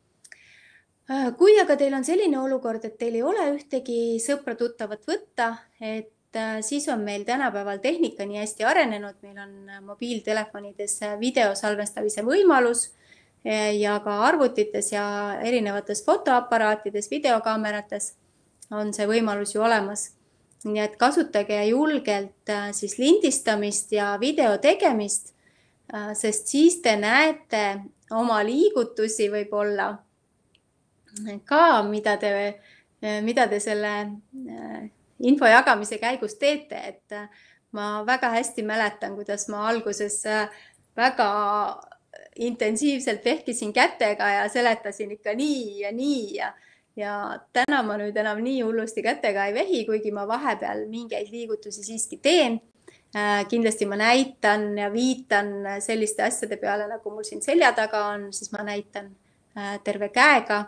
Äh, kui aga teil on selline olukord, et teil ei ole ühtegi sõpra tuttavat võtta, et äh, siis on meil tänapäeval tehnika nii hästi arenenud, meil on mobiiltelefonides videosalvestamise võimalus ja ka arvutites ja erinevates fotoaparaatides, videokaamerates on see võimalus ju olemas. Nii et kasutage julgelt siis lindistamist ja video tegemist, sest siis te näete oma liigutusi võib-olla ka, mida te, mida te selle info jagamise käigus teete. Et ma väga hästi mäletan, kuidas ma alguses väga intensiivselt vehkisin kätega ja seletasin ikka nii ja nii ja Ja täna ma nüüd enam nii hullusti kätega ei vehi, kuigi ma vahepeal mingeid liigutusi siiski teen. Kindlasti ma näitan ja viitan selliste asjade peale, nagu mul siin selja taga on, siis ma näitan terve käega.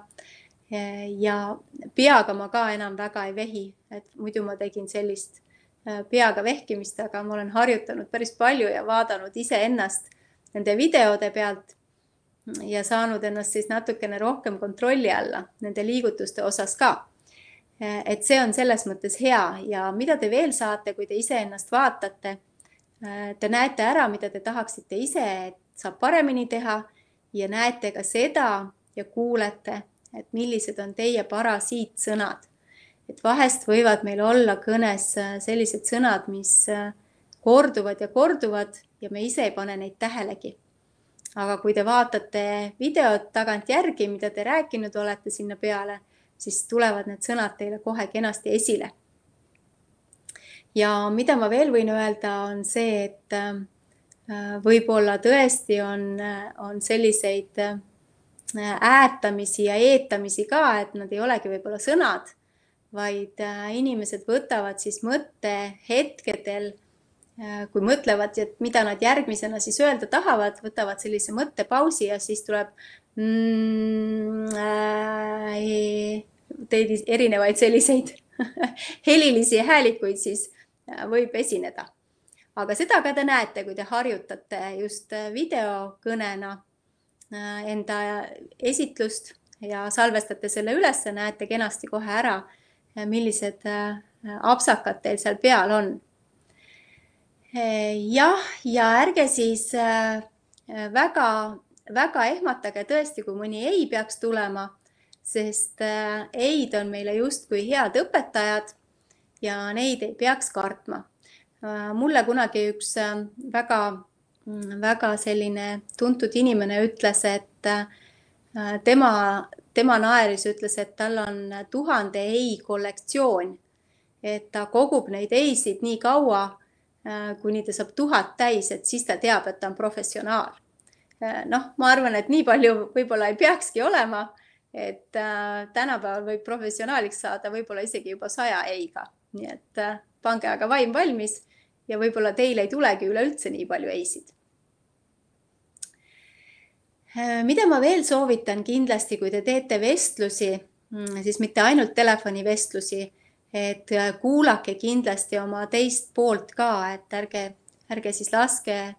Ja peaga ma ka enam väga ei vehi, et muidu ma tegin sellist peaga vehkimist, aga ma olen harjutanud päris palju ja vaadanud ise ennast nende videode pealt. Ja saanud ennast siis natukene rohkem kontrolli alla nende liigutuste osas ka. Et see on selles mõttes hea ja mida te veel saate, kui te ise ennast vaatate, te näete ära, mida te tahaksite ise, et saab paremini teha ja näete ka seda ja kuulete, et millised on teie parasiitsõnad. Et vahest võivad meil olla kõnes sellised sõnad, mis korduvad ja korduvad ja me ise ei pane neid tähelegi. Aga kui te vaatate videot tagant järgi, mida te rääkinud olete sinna peale, siis tulevad need sõnad teile kohe kenasti esile. Ja mida ma veel võin öelda, on see, et võib-olla tõesti on, on selliseid äätamisi ja eetamisi ka, et nad ei olegi võib-olla sõnad, vaid inimesed võtavad siis mõtte hetkedel, kui mõtlevad, et mida nad järgmisena siis öelda tahavad, võtavad sellise mõttepausi ja siis tuleb mm, äh, teid erinevaid selliseid helilisi häälikuid siis võib esineda. Aga seda ka te näete, kui te harjutate just videokõnena enda esitlust ja salvestate selle üles, näete kenasti kohe ära, millised apsakad teil seal peal on. Jah, ja ärge siis väga, väga ehmatage tõesti, kui mõni ei peaks tulema, sest eid on meile justkui head õpetajad ja neid ei peaks kartma. Mulle kunagi üks väga, väga selline tuntud inimene ütles, et tema, tema naeris ütles, et tal on tuhande ei kollektsioon, et ta kogub neid eisid nii kaua, kuni ta saab tuhat täis, et siis ta teab, et ta on professionaal. Noh, ma arvan, et nii palju võib-olla ei peakski olema, et tänapäeval võib professionaaliks saada võib-olla isegi juba saja eiga. Nii et pange aga vaim valmis ja võib-olla teil ei tulegi üleüldse nii palju eisid. Mida ma veel soovitan kindlasti, kui te teete vestlusi, siis mitte ainult telefonivestlusi, et kuulake kindlasti oma teist poolt ka, et ärge, ärge siis laske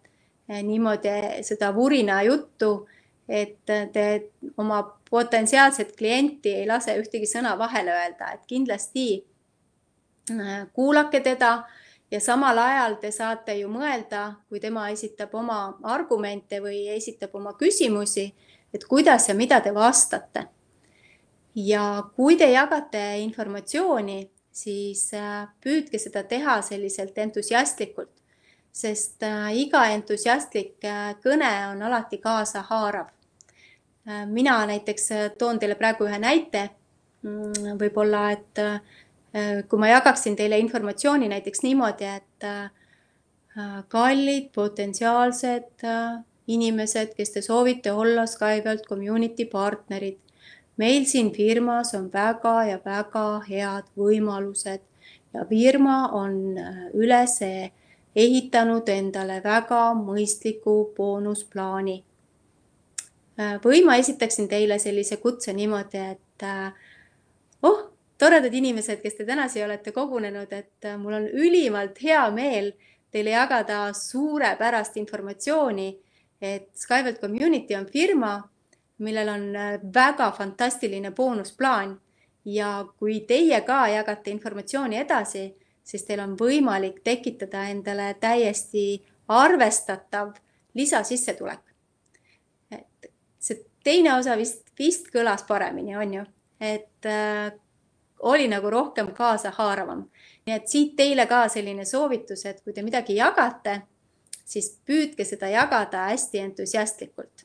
niimoodi seda vurina juttu, et te oma potentsiaalset klienti ei lase ühtegi sõna vahele öelda, et kindlasti kuulake teda ja samal ajal te saate ju mõelda, kui tema esitab oma argumente või esitab oma küsimusi, et kuidas ja mida te vastate. Ja kui te jagate informatsiooni, siis püüdke seda teha selliselt entusiastlikult, sest iga entusiastlik kõne on alati kaasa haarav. Mina näiteks toon teile praegu ühe näite. Võib-olla, et kui ma jagaksin teile informatsiooni näiteks niimoodi, et kallid potentsiaalsed inimesed, kes te soovite olla SkyWorld Community partnerid. Meil siin firmas on väga ja väga head võimalused ja firma on üles ehitanud endale väga mõistliku boonusplaani. Või ma esitaksin teile sellise kutse niimoodi, et oh, toredad inimesed, kes te tänasi olete kogunenud, et mul on ülimalt hea meel teile jagada suurepärast informatsiooni, et SkyWorld Community on firma, millel on väga fantastiline boonusplaan ja kui teie ka jagate informatsiooni edasi, siis teil on võimalik tekitada endale täiesti arvestatav lisasissetulek. See teine osa vist, vist kõlas paremini, on ju, et äh, oli nagu rohkem kaasa haaravam. Nii et siit teile ka selline soovitus, et kui te midagi jagate, siis püüdke seda jagada hästi entusiastlikult.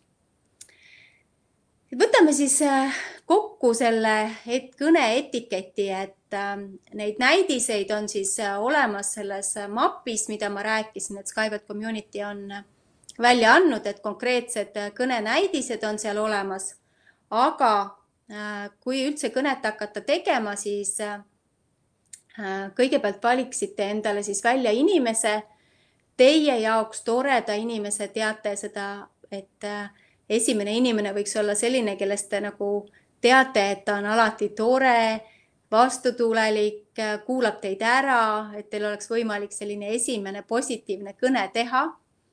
Võtame siis kokku selle et kõne etiketi, et äh, neid näidiseid on siis olemas selles mapis, mida ma rääkisin, et SkyWorld Community on välja andnud, et konkreetsed kõnenäidised on seal olemas, aga kui üldse kõnet hakata tegema, siis kõigepealt valiksite endale siis välja inimese, teie jaoks toreda inimese, teate seda, et esimene inimene võiks olla selline, kellest te nagu teate, et ta on alati tore, vastutulelik, kuulab teid ära, et teil oleks võimalik selline esimene positiivne kõne teha.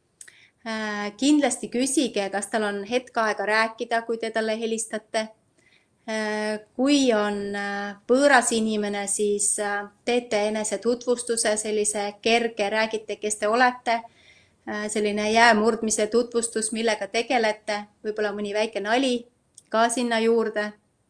Kindlasti küsige, kas tal on hetk aega rääkida, kui te talle helistate. Kui on võõras inimene, siis teete enese tutvustuse, sellise kerge, räägite, kes te olete, selline jäämurdmise tutvustus, millega tegelete, võib-olla mõni väike nali ka sinna juurde.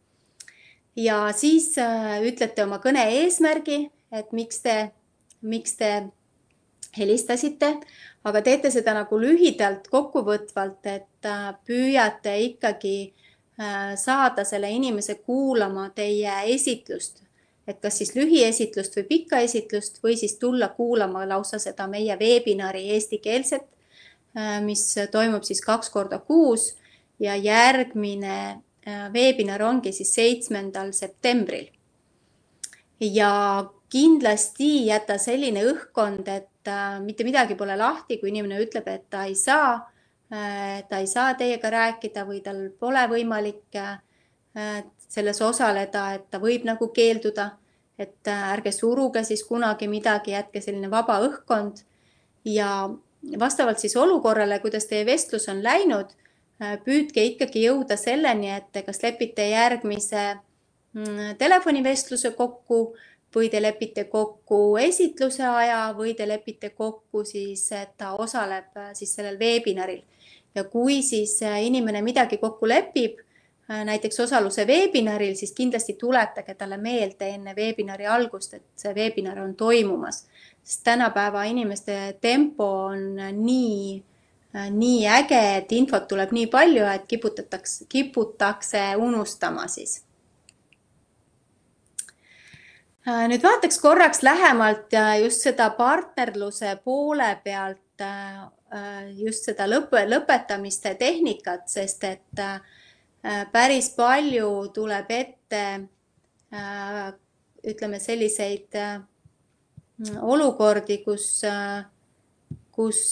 Ja siis ütlete oma kõne eesmärgi, et miks te, miks te helistasite, aga teete seda nagu lühidalt kokkuvõtvalt, et püüate ikkagi saada selle inimese kuulama teie esitlust, et kas siis lühiesitlust või pikka esitlust või siis tulla kuulama lausa seda meie veebinari eestikeelset, mis toimub siis kaks korda kuus ja järgmine veebinar ongi siis seitsmendal septembril. Ja kindlasti jäta selline õhkkond, et mitte midagi pole lahti, kui inimene ütleb, et ta ei saa, ta ei saa teiega rääkida või tal pole võimalik selles osaleda, et ta võib nagu keelduda, et ärge suruge siis kunagi midagi, jätke selline vaba õhkkond ja vastavalt siis olukorrale, kuidas teie vestlus on läinud, püüdke ikkagi jõuda selleni, et kas lepite järgmise telefonivestluse kokku või te lepite kokku esitluse aja või te lepite kokku siis, et ta osaleb siis sellel veebinaril. Ja kui siis inimene midagi kokku lepib, näiteks osaluse veebinaril, siis kindlasti tuletage talle meelde enne veebinari algust, et see veebinar on toimumas. Sest tänapäeva inimeste tempo on nii, nii äge, et infot tuleb nii palju, et kiputatakse, kiputakse unustama siis. Nüüd vaataks korraks lähemalt just seda partnerluse poole pealt, just seda lõpe, lõpetamiste tehnikat, sest et päris palju tuleb ette, ütleme selliseid olukordi, kus, kus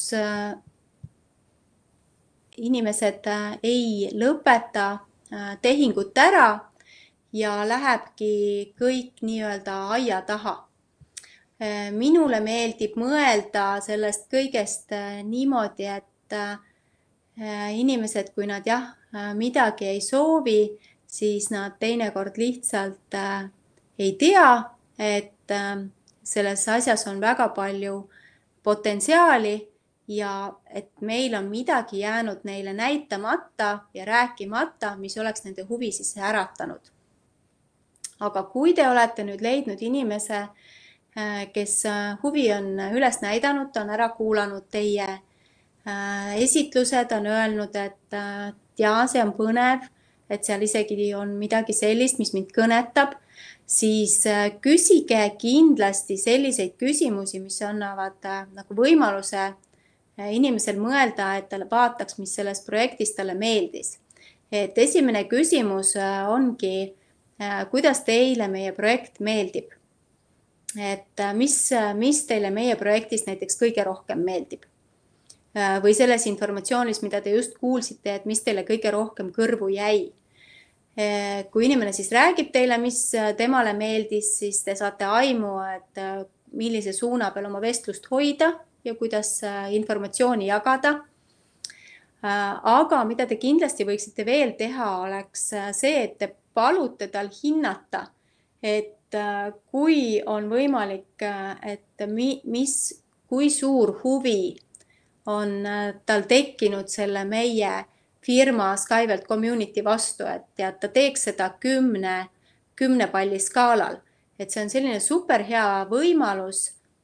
inimesed ei lõpeta tehingut ära ja lähebki kõik nii-öelda aia taha. Minule meeldib mõelda sellest kõigest niimoodi, et et inimesed, kui nad jah, midagi ei soovi, siis nad teinekord lihtsalt ei tea, et selles asjas on väga palju potentsiaali ja et meil on midagi jäänud neile näitamata ja rääkimata, mis oleks nende huvi siis äratanud. Aga kui te olete nüüd leidnud inimese, kes huvi on üles näidanud, ta on ära kuulanud teie esitlused, on öelnud, et jaa, see on põnev, et seal isegi on midagi sellist, mis mind kõnetab, siis küsige kindlasti selliseid küsimusi, mis annavad nagu võimaluse inimesel mõelda, et talle vaataks, mis selles projektis talle meeldis. Et esimene küsimus ongi, kuidas teile meie projekt meeldib? Et mis, mis teile meie projektis näiteks kõige rohkem meeldib? Või selles informatsioonis, mida te just kuulsite, et mis teile kõige rohkem kõrvu jäi. Kui inimene siis räägib teile, mis temale meeldis, siis te saate aimu, et millise suuna peal oma vestlust hoida ja kuidas informatsiooni jagada. Aga mida te kindlasti võiksite veel teha, oleks see, et te palute tal hinnata, et kui on võimalik, et mis, kui suur huvi on tal tekkinud selle meie firma SkyVelt Community vastu, et ja ta teeks seda kümne, kümne palli skaalal. Et see on selline super hea võimalus,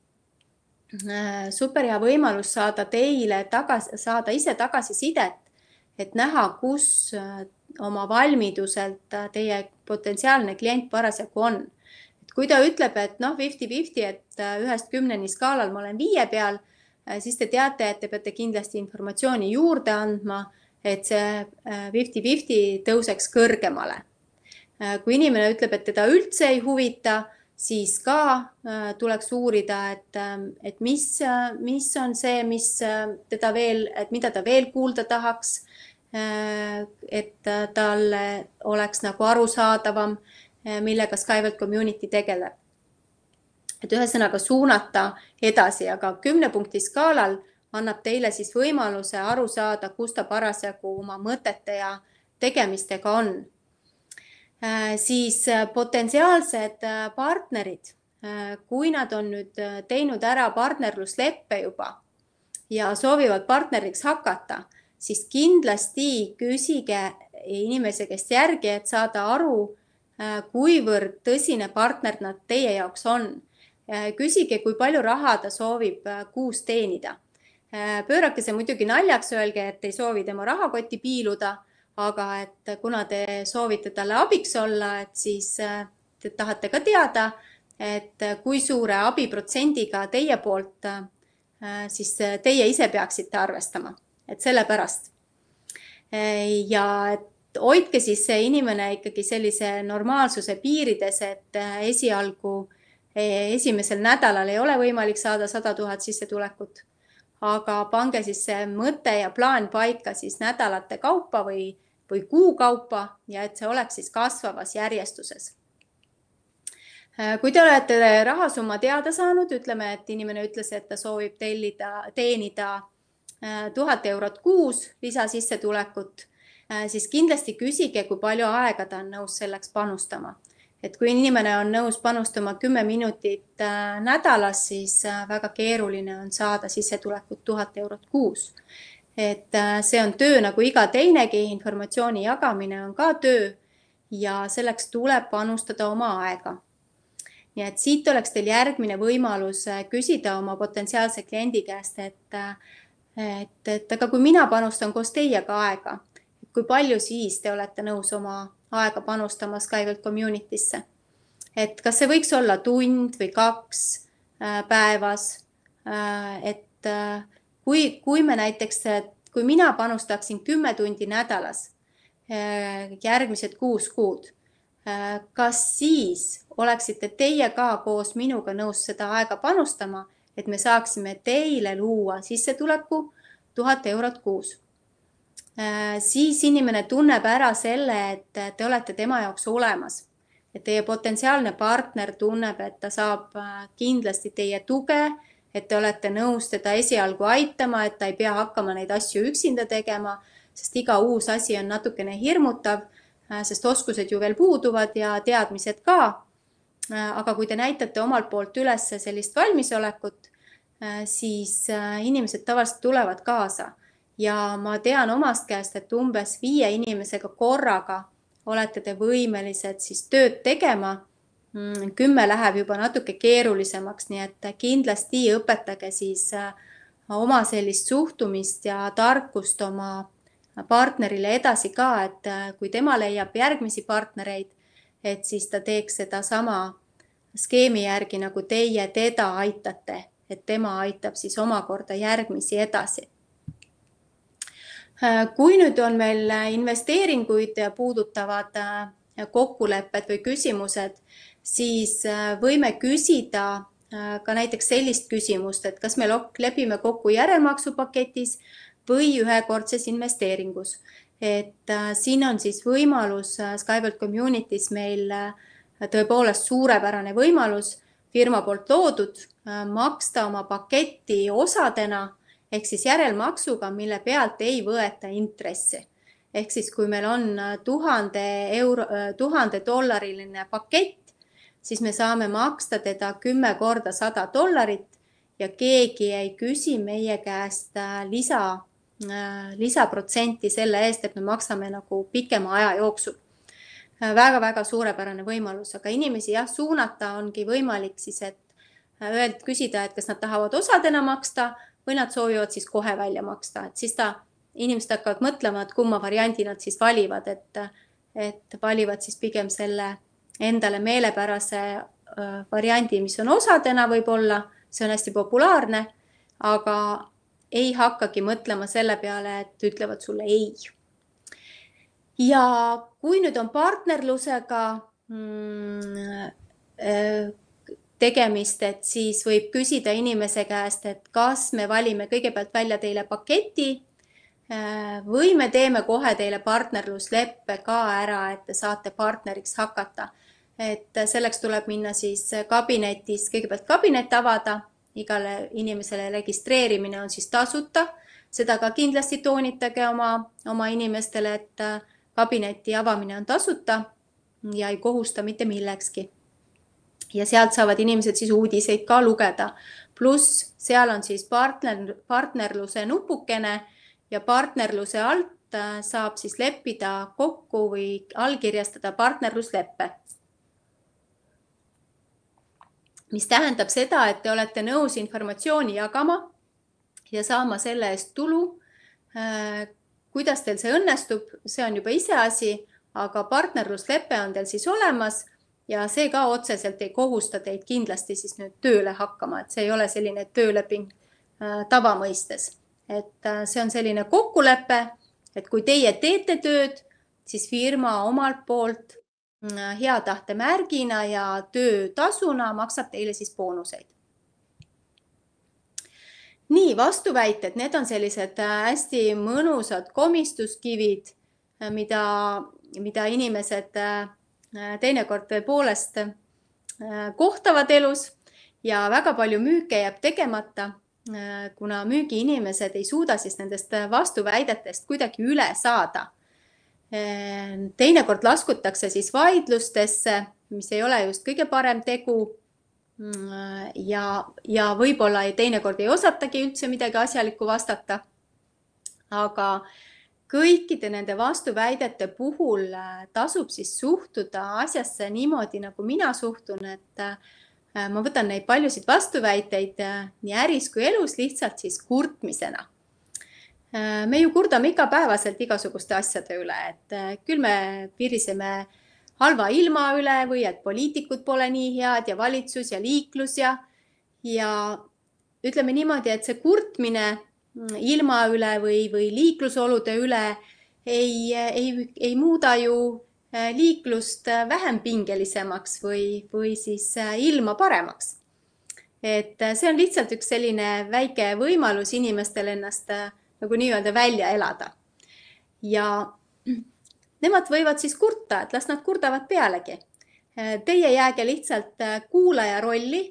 super hea võimalus saada teile tagasi, saada ise tagasisidet, et näha, kus oma valmiduselt teie potentsiaalne klient parasjagu on. Et kui ta ütleb, et noh, viiskümmend viiskümmend, et ühest kümneni skaalal ma olen viie peal, siis te teate, et te peate kindlasti informatsiooni juurde andma, et see viiskümmend viiskümmend tõuseks kõrgemale. Kui inimene ütleb, et teda üldse ei huvita, siis ka tuleks uurida, et, et mis, mis on see, mis teda veel, et mida ta veel kuulda tahaks, et talle oleks nagu arusaadavam, millega SkyVelt Community tegeleb. Et ühesõnaga suunata edasi, aga kümne punkti skaalal annab teile siis võimaluse aru saada, kus ta parasjagu oma mõtete ja tegemistega on. Siis potentsiaalsed partnerid, kui nad on nüüd teinud ära partnerlusleppe juba ja soovivad partneriks hakata, siis kindlasti küsige inimese käest järgi, et saada aru, kuivõrd tõsine partner nad teie jaoks on. Küsige, kui palju raha ta soovib kuus teenida. Pöörake see muidugi naljaks, öelge, et ei soovi tema rahakoti piiluda, aga et kuna te soovite talle abiks olla, et siis te tahate ka teada, et kui suure abiprotsendiga teie poolt siis teie ise peaksite arvestama. Et sellepärast. Ja et hoidke siis see inimene ikkagi sellise normaalsuse piirides, et esialgu esimesel nädalal ei ole võimalik saada sada tuhat sissetulekut, aga pange siis see mõte ja plaan paika siis nädalate kaupa või, või kuu kaupa ja et see oleks siis kasvavas järjestuses. Kui te olete rahasumma teada saanud, ütleme, et inimene ütles, et ta soovib tellida, teenida tuhat eurot kuus lisasissetulekut, siis kindlasti küsige, kui palju aega ta on nõus selleks panustama. Et kui inimene on nõus panustama kümme minutit nädalas, siis väga keeruline on saada sissetulekut tuhat eurot kuus. Et see on töö nagu iga teinegi, informatsiooni jagamine on ka töö ja selleks tuleb panustada oma aega. Nii et siit oleks teil järgmine võimalus küsida oma potentsiaalse kliendi käest, et, et, et aga kui mina panustan koos teiega aega, kui palju siis te olete nõus oma aega panustama SkyVelt Communitysse. Et kas see võiks olla tund või kaks päevas, et kui, kui me näiteks, kui mina panustaksin kümme tundi nädalas järgmised kuus kuud, kas siis oleksite teie ka koos minuga nõus seda aega panustama, et me saaksime teile luua sissetuleku tuhat eurot kuus. Siis inimene tunneb ära selle, et te olete tema jaoks olemas. Et teie potentsiaalne partner tunneb, et ta saab kindlasti teie tuge, et te olete nõus teda esialgu aitama, et ta ei pea hakkama neid asju üksinda tegema, sest iga uus asi on natukene hirmutav, sest oskused ju veel puuduvad ja teadmised ka. Aga kui te näitate omalt poolt üles sellist valmisolekut, siis inimesed tavaliselt tulevad kaasa. Ja ma tean omast käest, et umbes viie inimesega korraga olete te võimelised siis tööd tegema. Kümme läheb juba natuke keerulisemaks, nii et kindlasti õpetage siis oma sellist suhtumist ja tarkust oma partnerile edasi ka, et kui tema leiab järgmisi partnereid, et siis ta teeks seda sama skeemi järgi, nagu teie teda aitate, et tema aitab siis omakorda järgmisi edasi. Kui nüüd on meil investeeringuid puudutavad kokkulepped või küsimused, siis võime küsida ka näiteks sellist küsimust, et kas me lepime kokku järelmaksupaketis või ühekordses investeeringus. Et siin on siis võimalus SkyVault Community's meil tõepoolest suurepärane võimalus firma poolt loodud maksta oma paketti osadena ehk siis järelmaksuga, mille pealt ei võeta intressi. Ehk siis kui meil on tuhande euro, tuhande dollariline pakett, siis me saame maksta teda kümme korda sada dollarit ja keegi ei küsi meie käest lisa, lisaprotsenti selle eest, et me maksame nagu pikema aja jooksul. Väga-väga suurepärane võimalus, aga inimesi jah, suunata ongi võimalik siis, et öelda, küsida, et kas nad tahavad osadena maksta või nad soovivad siis kohe välja maksta. Et siis ta, inimesed hakkavad mõtlema, et kumma variandi nad siis valivad, et, et valivad siis pigem selle endale meelepärase variandi, mis on osadena võib-olla, see on hästi populaarne, aga ei hakkagi mõtlema selle peale, et ütlevad sulle ei. Ja kui nüüd on partnerlusega tegemist, et siis võib küsida inimese käest, et kas me valime kõigepealt välja teile paketi või me teeme kohe teile partnerlusleppe ka ära, et te saate partneriks hakata. Et selleks tuleb minna siis kabinetis, kõigepealt kabinet avada, igale inimesele registreerimine on siis tasuta. Seda ka kindlasti toonitage oma, oma inimestele, et kabineti avamine on tasuta ja ei kohusta mitte millekski. Ja sealt saavad inimesed siis uudiseid ka lugeda. Plus seal on siis partner, partnerluse nupukene ja partnerluse alt saab siis leppida kokku või allkirjastada partnerlusleppe. Mis tähendab seda, et te olete nõus informatsiooni jagama ja saama selle eest tulu. Kuidas teil see õnnestub, see on juba iseasi, aga partnerluslepe on teil siis olemas ja see ka otseselt ei kohusta teid kindlasti siis nüüd tööle hakkama, et see ei ole selline tööleping tavamõistes. Et see on selline kokkulepe, et kui teie teete tööd, siis firma omalt poolt hea tahte märgina ja töötasuna maksab teile siis boonuseid. Nii, vastuväited, need on sellised hästi mõnusad komistuskivid, mida, mida inimesed teinekord tõepoolest kohtavad elus ja väga palju müüke jääb tegemata, kuna müügiinimesed ei suuda siis nendest vastuväidetest kuidagi üle saada. Teinekord laskutakse siis vaidlustesse, mis ei ole just kõige parem tegu ja, ja võib-olla teinekord ei osatagi üldse midagi asjalikku vastata. Aga kõikide nende vastuväidete puhul tasub siis suhtuda asjasse niimoodi, nagu mina suhtun, et ma võtan neid paljusid vastuväiteid nii äris kui elus lihtsalt siis kurtmisena. Me ju kurdame igapäevaselt igasuguste asjade üle, et küll me piriseme halva ilma üle või et poliitikud pole nii head ja valitsus ja liiklus ja, ja ütleme niimoodi, et see kurtmine ilma üle või, või liiklusolude üle ei, ei, ei muuda ju liiklust vähem pingelisemaks või, või siis ilma paremaks. Et see on lihtsalt üks selline väike võimalus inimestel ennast nagu nii-öelda välja elada. Ja nemad võivad siis kurta, et las nad kurdavad pealegi. Teie jääge lihtsalt kuulaja rolli,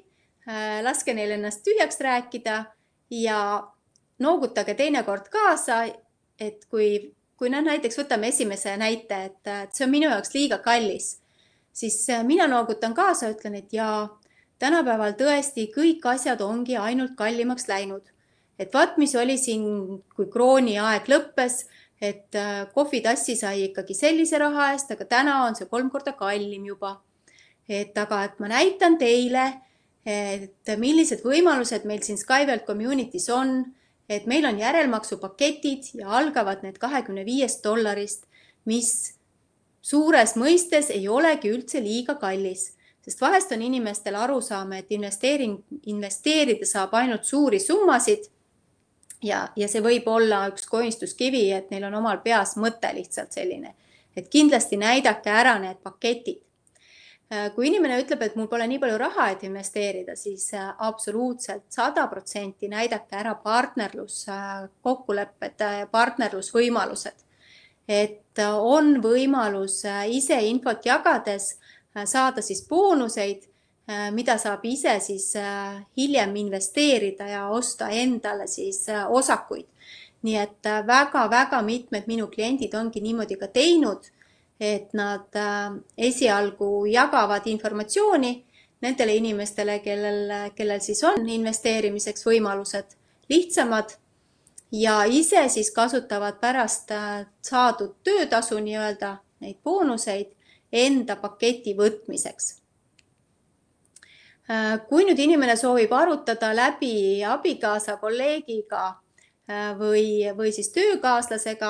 laske neil ennast tühjaks rääkida ja noogutage teinekord kaasa, et kui, kui noh, näiteks võtame esimese näite, et, et see on minu jaoks liiga kallis, siis mina noogutan kaasa, ütlen, et jaa, tänapäeval tõesti kõik asjad ongi ainult kallimaks läinud. Et vaat, mis oli siin, kui krooni aeg lõppes, et kohvitassi sai ikkagi sellise raha eest, aga täna on see kolm korda kallim juba. Et aga, et ma näitan teile, et millised võimalused meil siin SkyWealth Community's on, et meil on järelmaksupaketid ja algavad need kahekümne viiest dollarist, mis suures mõistes ei olegi üldse liiga kallis, sest vahest on inimestel aru saama, et investeering, investeerida saab ainult suuri summasid ja, ja see võib olla üks koonistuskivi, et neil on omal peas mõte lihtsalt selline, et kindlasti näidake ära need paketid. Kui inimene ütleb, et mul pole nii palju raha, et investeerida, siis absoluutselt sada protsenti näidake ära partnerlus kokkulepped, partnerlusvõimalused. Et on võimalus ise infot jagades saada siis boonuseid, mida saab ise siis hiljem investeerida ja osta endale siis osakuid. Nii et väga-väga mitmed minu kliendid ongi niimoodi ka teinud, et nad esialgu jagavad informatsiooni nendele inimestele, kellel, kellel siis on investeerimiseks võimalused lihtsamad ja ise siis kasutavad pärast saadud töötasu nii-öelda neid boonuseid enda paketi võtmiseks. Kui nüüd inimene soovib arutada läbi abikaasa kolleegiga või, või siis töökaaslasega,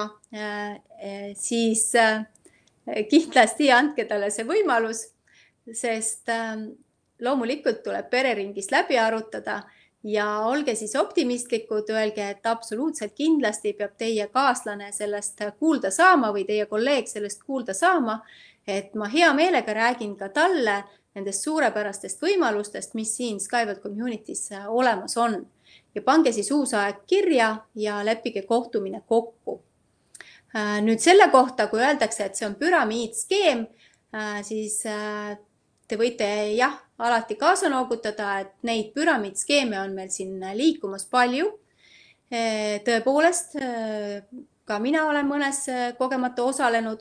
siis kindlasti andke talle see võimalus, sest loomulikult tuleb pereringis läbi arutada ja olge siis optimistlikud, öelge, et absoluutselt kindlasti peab teie kaaslane sellest kuulda saama või teie kolleeg sellest kuulda saama, et ma hea meelega räägin ka talle nendest suurepärastest võimalustest, mis siin SkyWealth Community's olemas on. Ja pange siis uus aeg kirja ja leppige kohtumine kokku. Nüüd selle kohta, kui öeldakse, et see on püramiidskeem, siis te võite jah, alati kaasa noogutada, et neid püramiidskeeme on meil siin liikumas palju. Tõepoolest, ka mina olen mõnes kogemata osalenud,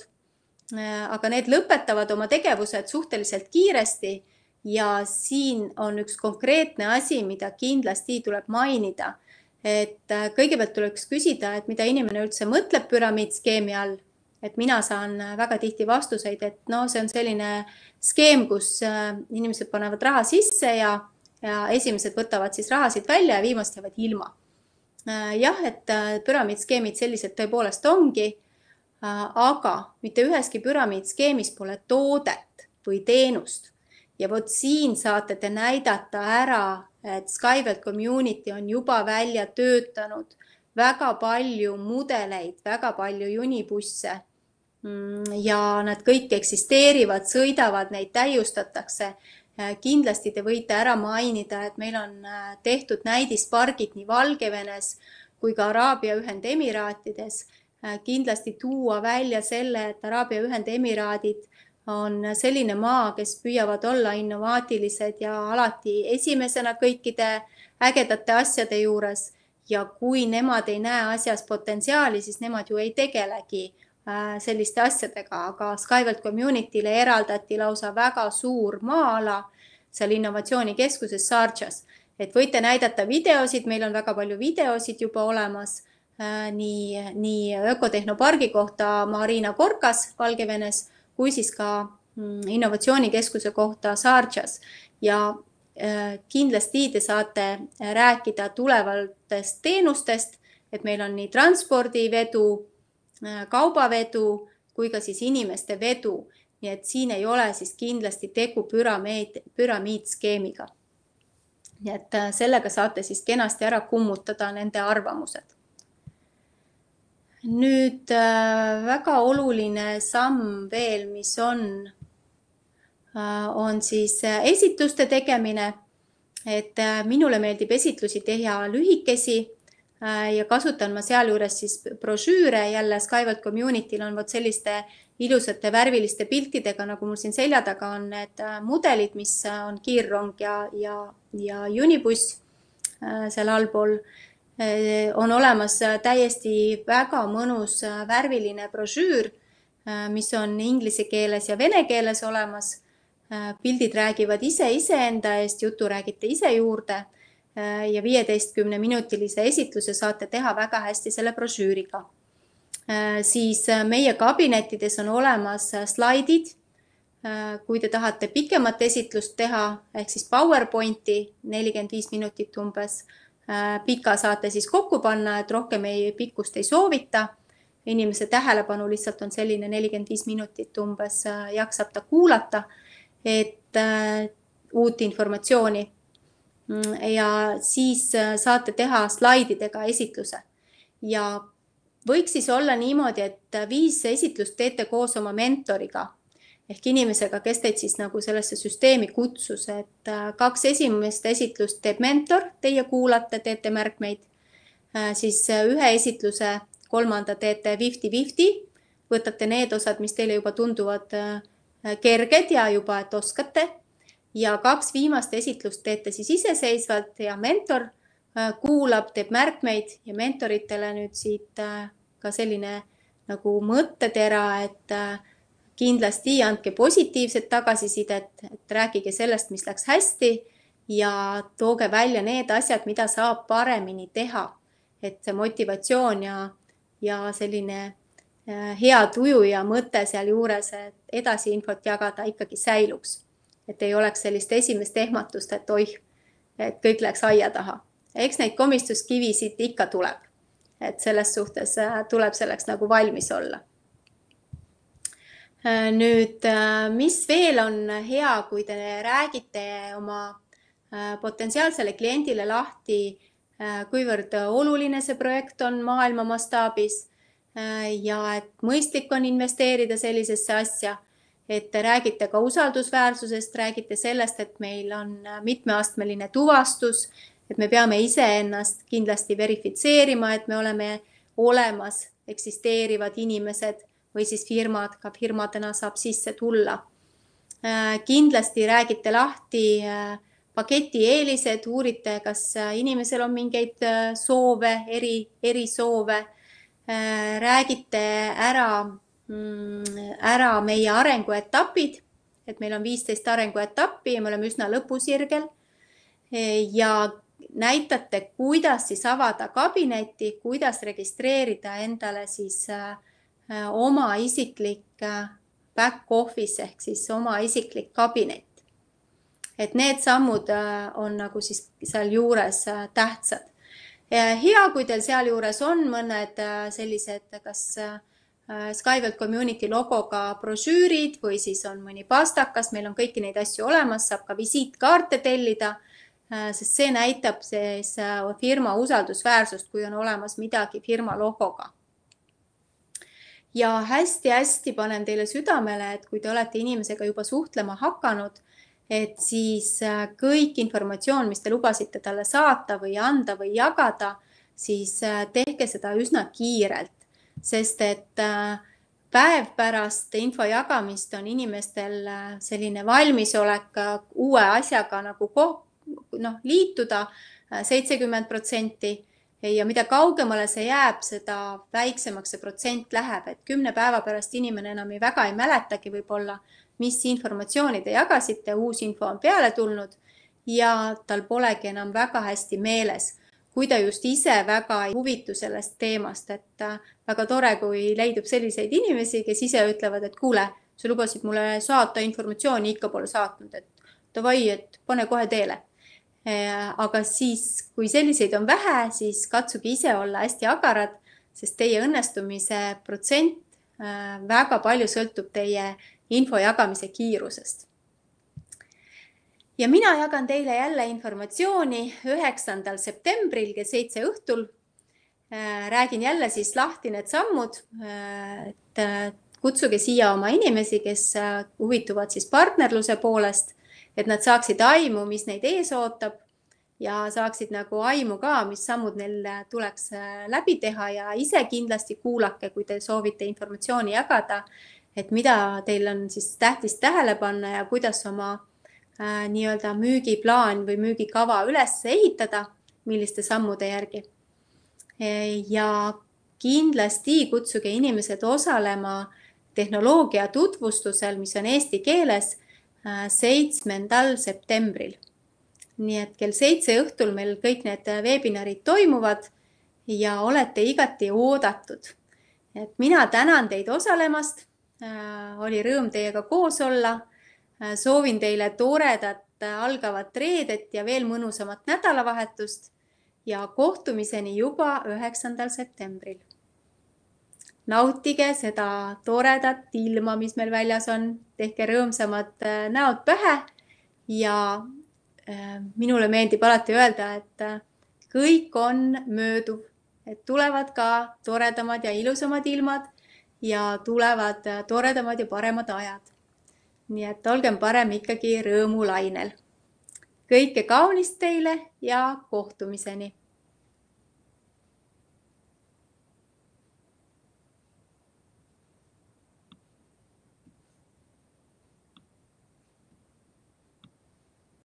aga need lõpetavad oma tegevused suhteliselt kiiresti ja siin on üks konkreetne asi, mida kindlasti tuleb mainida. Et kõigepealt tuleks küsida, et mida inimene üldse mõtleb püramiidskeemi all. Et mina saan väga tihti vastuseid, et no, see on selline skeem, kus inimesed panevad raha sisse ja, ja esimesed võtavad siis rahasid välja ja viimast jäävad ilma. Jah, et püramiidskeemid sellised tõepoolest ongi, aga mitte üheski püramiidskeemis pole toodet või teenust. Ja vot siin saate te näidata ära, et SkyWealth Community on juba välja töötanud väga palju mudeleid, väga palju junibusse ja nad kõik eksisteerivad, sõidavad, neid täiustatakse. Kindlasti te võite ära mainida, et meil on tehtud näidispargid nii Valgevenes kui ka Araabia Ühendemiraatides. Kindlasti tuua välja selle, et Araabia Ühendemiraadid on selline maa, kes püüavad olla innovaatilised ja alati esimesena kõikide ägedate asjade juures. Ja kui nemad ei näe asjas potentsiaali, siis nemad ju ei tegelegi selliste asjadega, aga SkyWealth Community'le eraldati lausa väga suur maa-ala seal innovatsioonikeskuses Sarjas. Et võite näidata videosid, meil on väga palju videosid juba olemas, nii, nii ökotehnopargi kohta Marina Gorkas Valgevenes, kui siis ka innovatsioonikeskuse kohta Sarjas. Ja kindlasti te saate rääkida tulevatest teenustest, et meil on nii transpordivedu, kaubavedu kui ka siis inimeste vedu. Nii et siin ei ole siis kindlasti tegu püramiid, püramiidskeemiga. Nii et sellega saate siis kenasti ära kummutada nende arvamused. Nüüd väga oluline samm veel, mis on, on siis esitluste tegemine, et minule meeldib esitlusi teha lühikesi ja kasutan ma sealjuures siis brošüüre, jälle SkyWealth Community'l on vot selliste ilusate värviliste piltidega, nagu mul siin selja taga on need mudelid, mis on kiirrong ja, ja, ja Unibuss seal allpool. On olemas täiesti väga mõnus värviline brošüür, mis on inglise keeles ja vene keeles olemas. Pildid räägivad ise iseenda eest, jutu räägite ise juurde ja viieteistkümne minutilise esitluse saate teha väga hästi selle brošüüriga. Siis meie kabinettides on olemas slaidid, kui te tahate pikemat esitlust teha, ehk siis PowerPointi, nelikümmend viis minutit umbes, pika saate siis kokku panna, et rohkem ei, pikkust ei soovita. Inimese tähelepanu lihtsalt on selline nelikümmend viis minutit umbes, jaksab ta kuulata, et uut informatsiooni. Ja siis saate teha slaididega esitluse. Ja võiks siis olla niimoodi, et viis esitlust teete koos oma mentoriga ehk inimesega, kes teid siis nagu sellesse süsteemi kutsus, et kaks esimest esitlust teeb mentor, teie kuulate, teete märkmeid, siis ühe esitluse kolmanda teete viiskümmend viiskümmend, võtate need osad, mis teile juba tunduvad kerged ja juba, et oskate, ja kaks viimast esitlust teete siis iseseisvalt ja mentor kuulab, teeb märkmeid ja mentoritele nüüd siit ka selline nagu mõttetera, et kindlasti andke positiivset tagasisidet, et rääkige sellest, mis läks hästi ja tooge välja need asjad, mida saab paremini teha, et see motivatsioon ja, ja selline hea tuju ja mõte seal juures, et edasi infot jagada ikkagi säiluks. Et ei oleks sellist esimest ehmatust, et oih, et kõik läks aia taha. Eks neid komistuskivisid ikka tuleb, et selles suhtes tuleb selleks nagu valmis olla. Nüüd, mis veel on hea, kui te räägite oma potentsiaalsele kliendile lahti, kuivõrd oluline see projekt on maailma mastaabis ja et mõistlik on investeerida sellisesse asja, et te räägite ka usaldusväärsusest, räägite sellest, et meil on mitmeastmeline tuvastus, et me peame ise ennast kindlasti verifitseerima, et me oleme olemas, eksisteerivad inimesed või siis firmad, ka firmadena saab sisse tulla. Kindlasti räägite lahti paketi eelised, uurite, kas inimesel on mingeid soove, eri, eri soove. Räägite ära, ära meie arenguetapid, et meil on viisteist arenguetappi ja me oleme üsna lõpusirgel. Ja näitate, kuidas siis avada kabinetti, kuidas registreerida endale siis oma isiklik back office ehk siis oma isiklik kabinet. Et need sammud on nagu siis seal juures tähtsad. Hea, kui teil seal juures on mõned sellised, kas SkyWorld Community logoga brošüürid või siis on mõni pastakas, meil on kõiki neid asju olemas, saab ka visiitkaarte tellida, sest see näitab siis firma usaldusväärsust, kui on olemas midagi firma logoga. Ja hästi-hästi panen teile südamele, et kui te olete inimesega juba suhtlema hakanud, et siis kõik informatsioon, mis te lubasite talle saata või anda või jagada, siis tehke seda üsna kiirelt, sest et päev pärast info jagamist on inimestel selline valmisolek uue asjaga nagu no, liituda seitsekümmend protsenti. Ja mida kaugemale see jääb, seda väiksemaks see protsent läheb, et kümne päeva pärast inimene enam ei väga ei mäletagi võib-olla, mis informatsiooni te jagasite, uus info on peale tulnud ja tal polegi enam väga hästi meeles, kui ta just ise väga ei huvitu sellest teemast, et väga tore, kui leidub selliseid inimesi, kes ise ütlevad, et kuule, sa lubasid mulle saata informatsiooni, ikka pole saatnud, et davai, et pane kohe teele. Aga siis, kui selliseid on vähe, siis katsuge ise olla hästi agarad, sest teie õnnestumise protsent väga palju sõltub teie info jagamise kiirusest. Ja mina jagan teile jälle informatsiooni üheksandal septembril kell seitse õhtul. Räägin jälle siis lahti need sammud, et kutsuge siia oma inimesi, kes huvituvad siis partnerluse poolest, et nad saaksid aimu, mis neid ees ootab ja saaksid nagu aimu ka, mis sammud neil tuleks läbi teha ja ise kindlasti kuulake, kui te soovite informatsiooni jagada, et mida teil on siis tähtis tähele panna ja kuidas oma äh, nii-öelda müügiplaan või müügikava üles ehitada, milliste sammude järgi. Ja kindlasti kutsuge inimesed osalema tehnoloogia tutvustusel, mis on eesti keeles seitsmendal septembril. Nii et kell seitse õhtul meil kõik need webinarid toimuvad ja olete igati oodatud. Et mina tänan teid osalemast. Oli rõõm teiega koos olla. Soovin teile toredat algavat reedet ja veel mõnusamat nädalavahetust ja kohtumiseni juba üheksandal septembril. Nautige seda toredat ilma, mis meil väljas on. Tehke rõõmsamad näod pähe ja minule meeldib alati öelda, et kõik on mööduv, et tulevad ka toredamad ja ilusamad ilmad ja tulevad toredamad ja paremad ajad. Nii et olgem parem ikkagi rõõmulainel. Kõike kaunist teile ja kohtumiseni!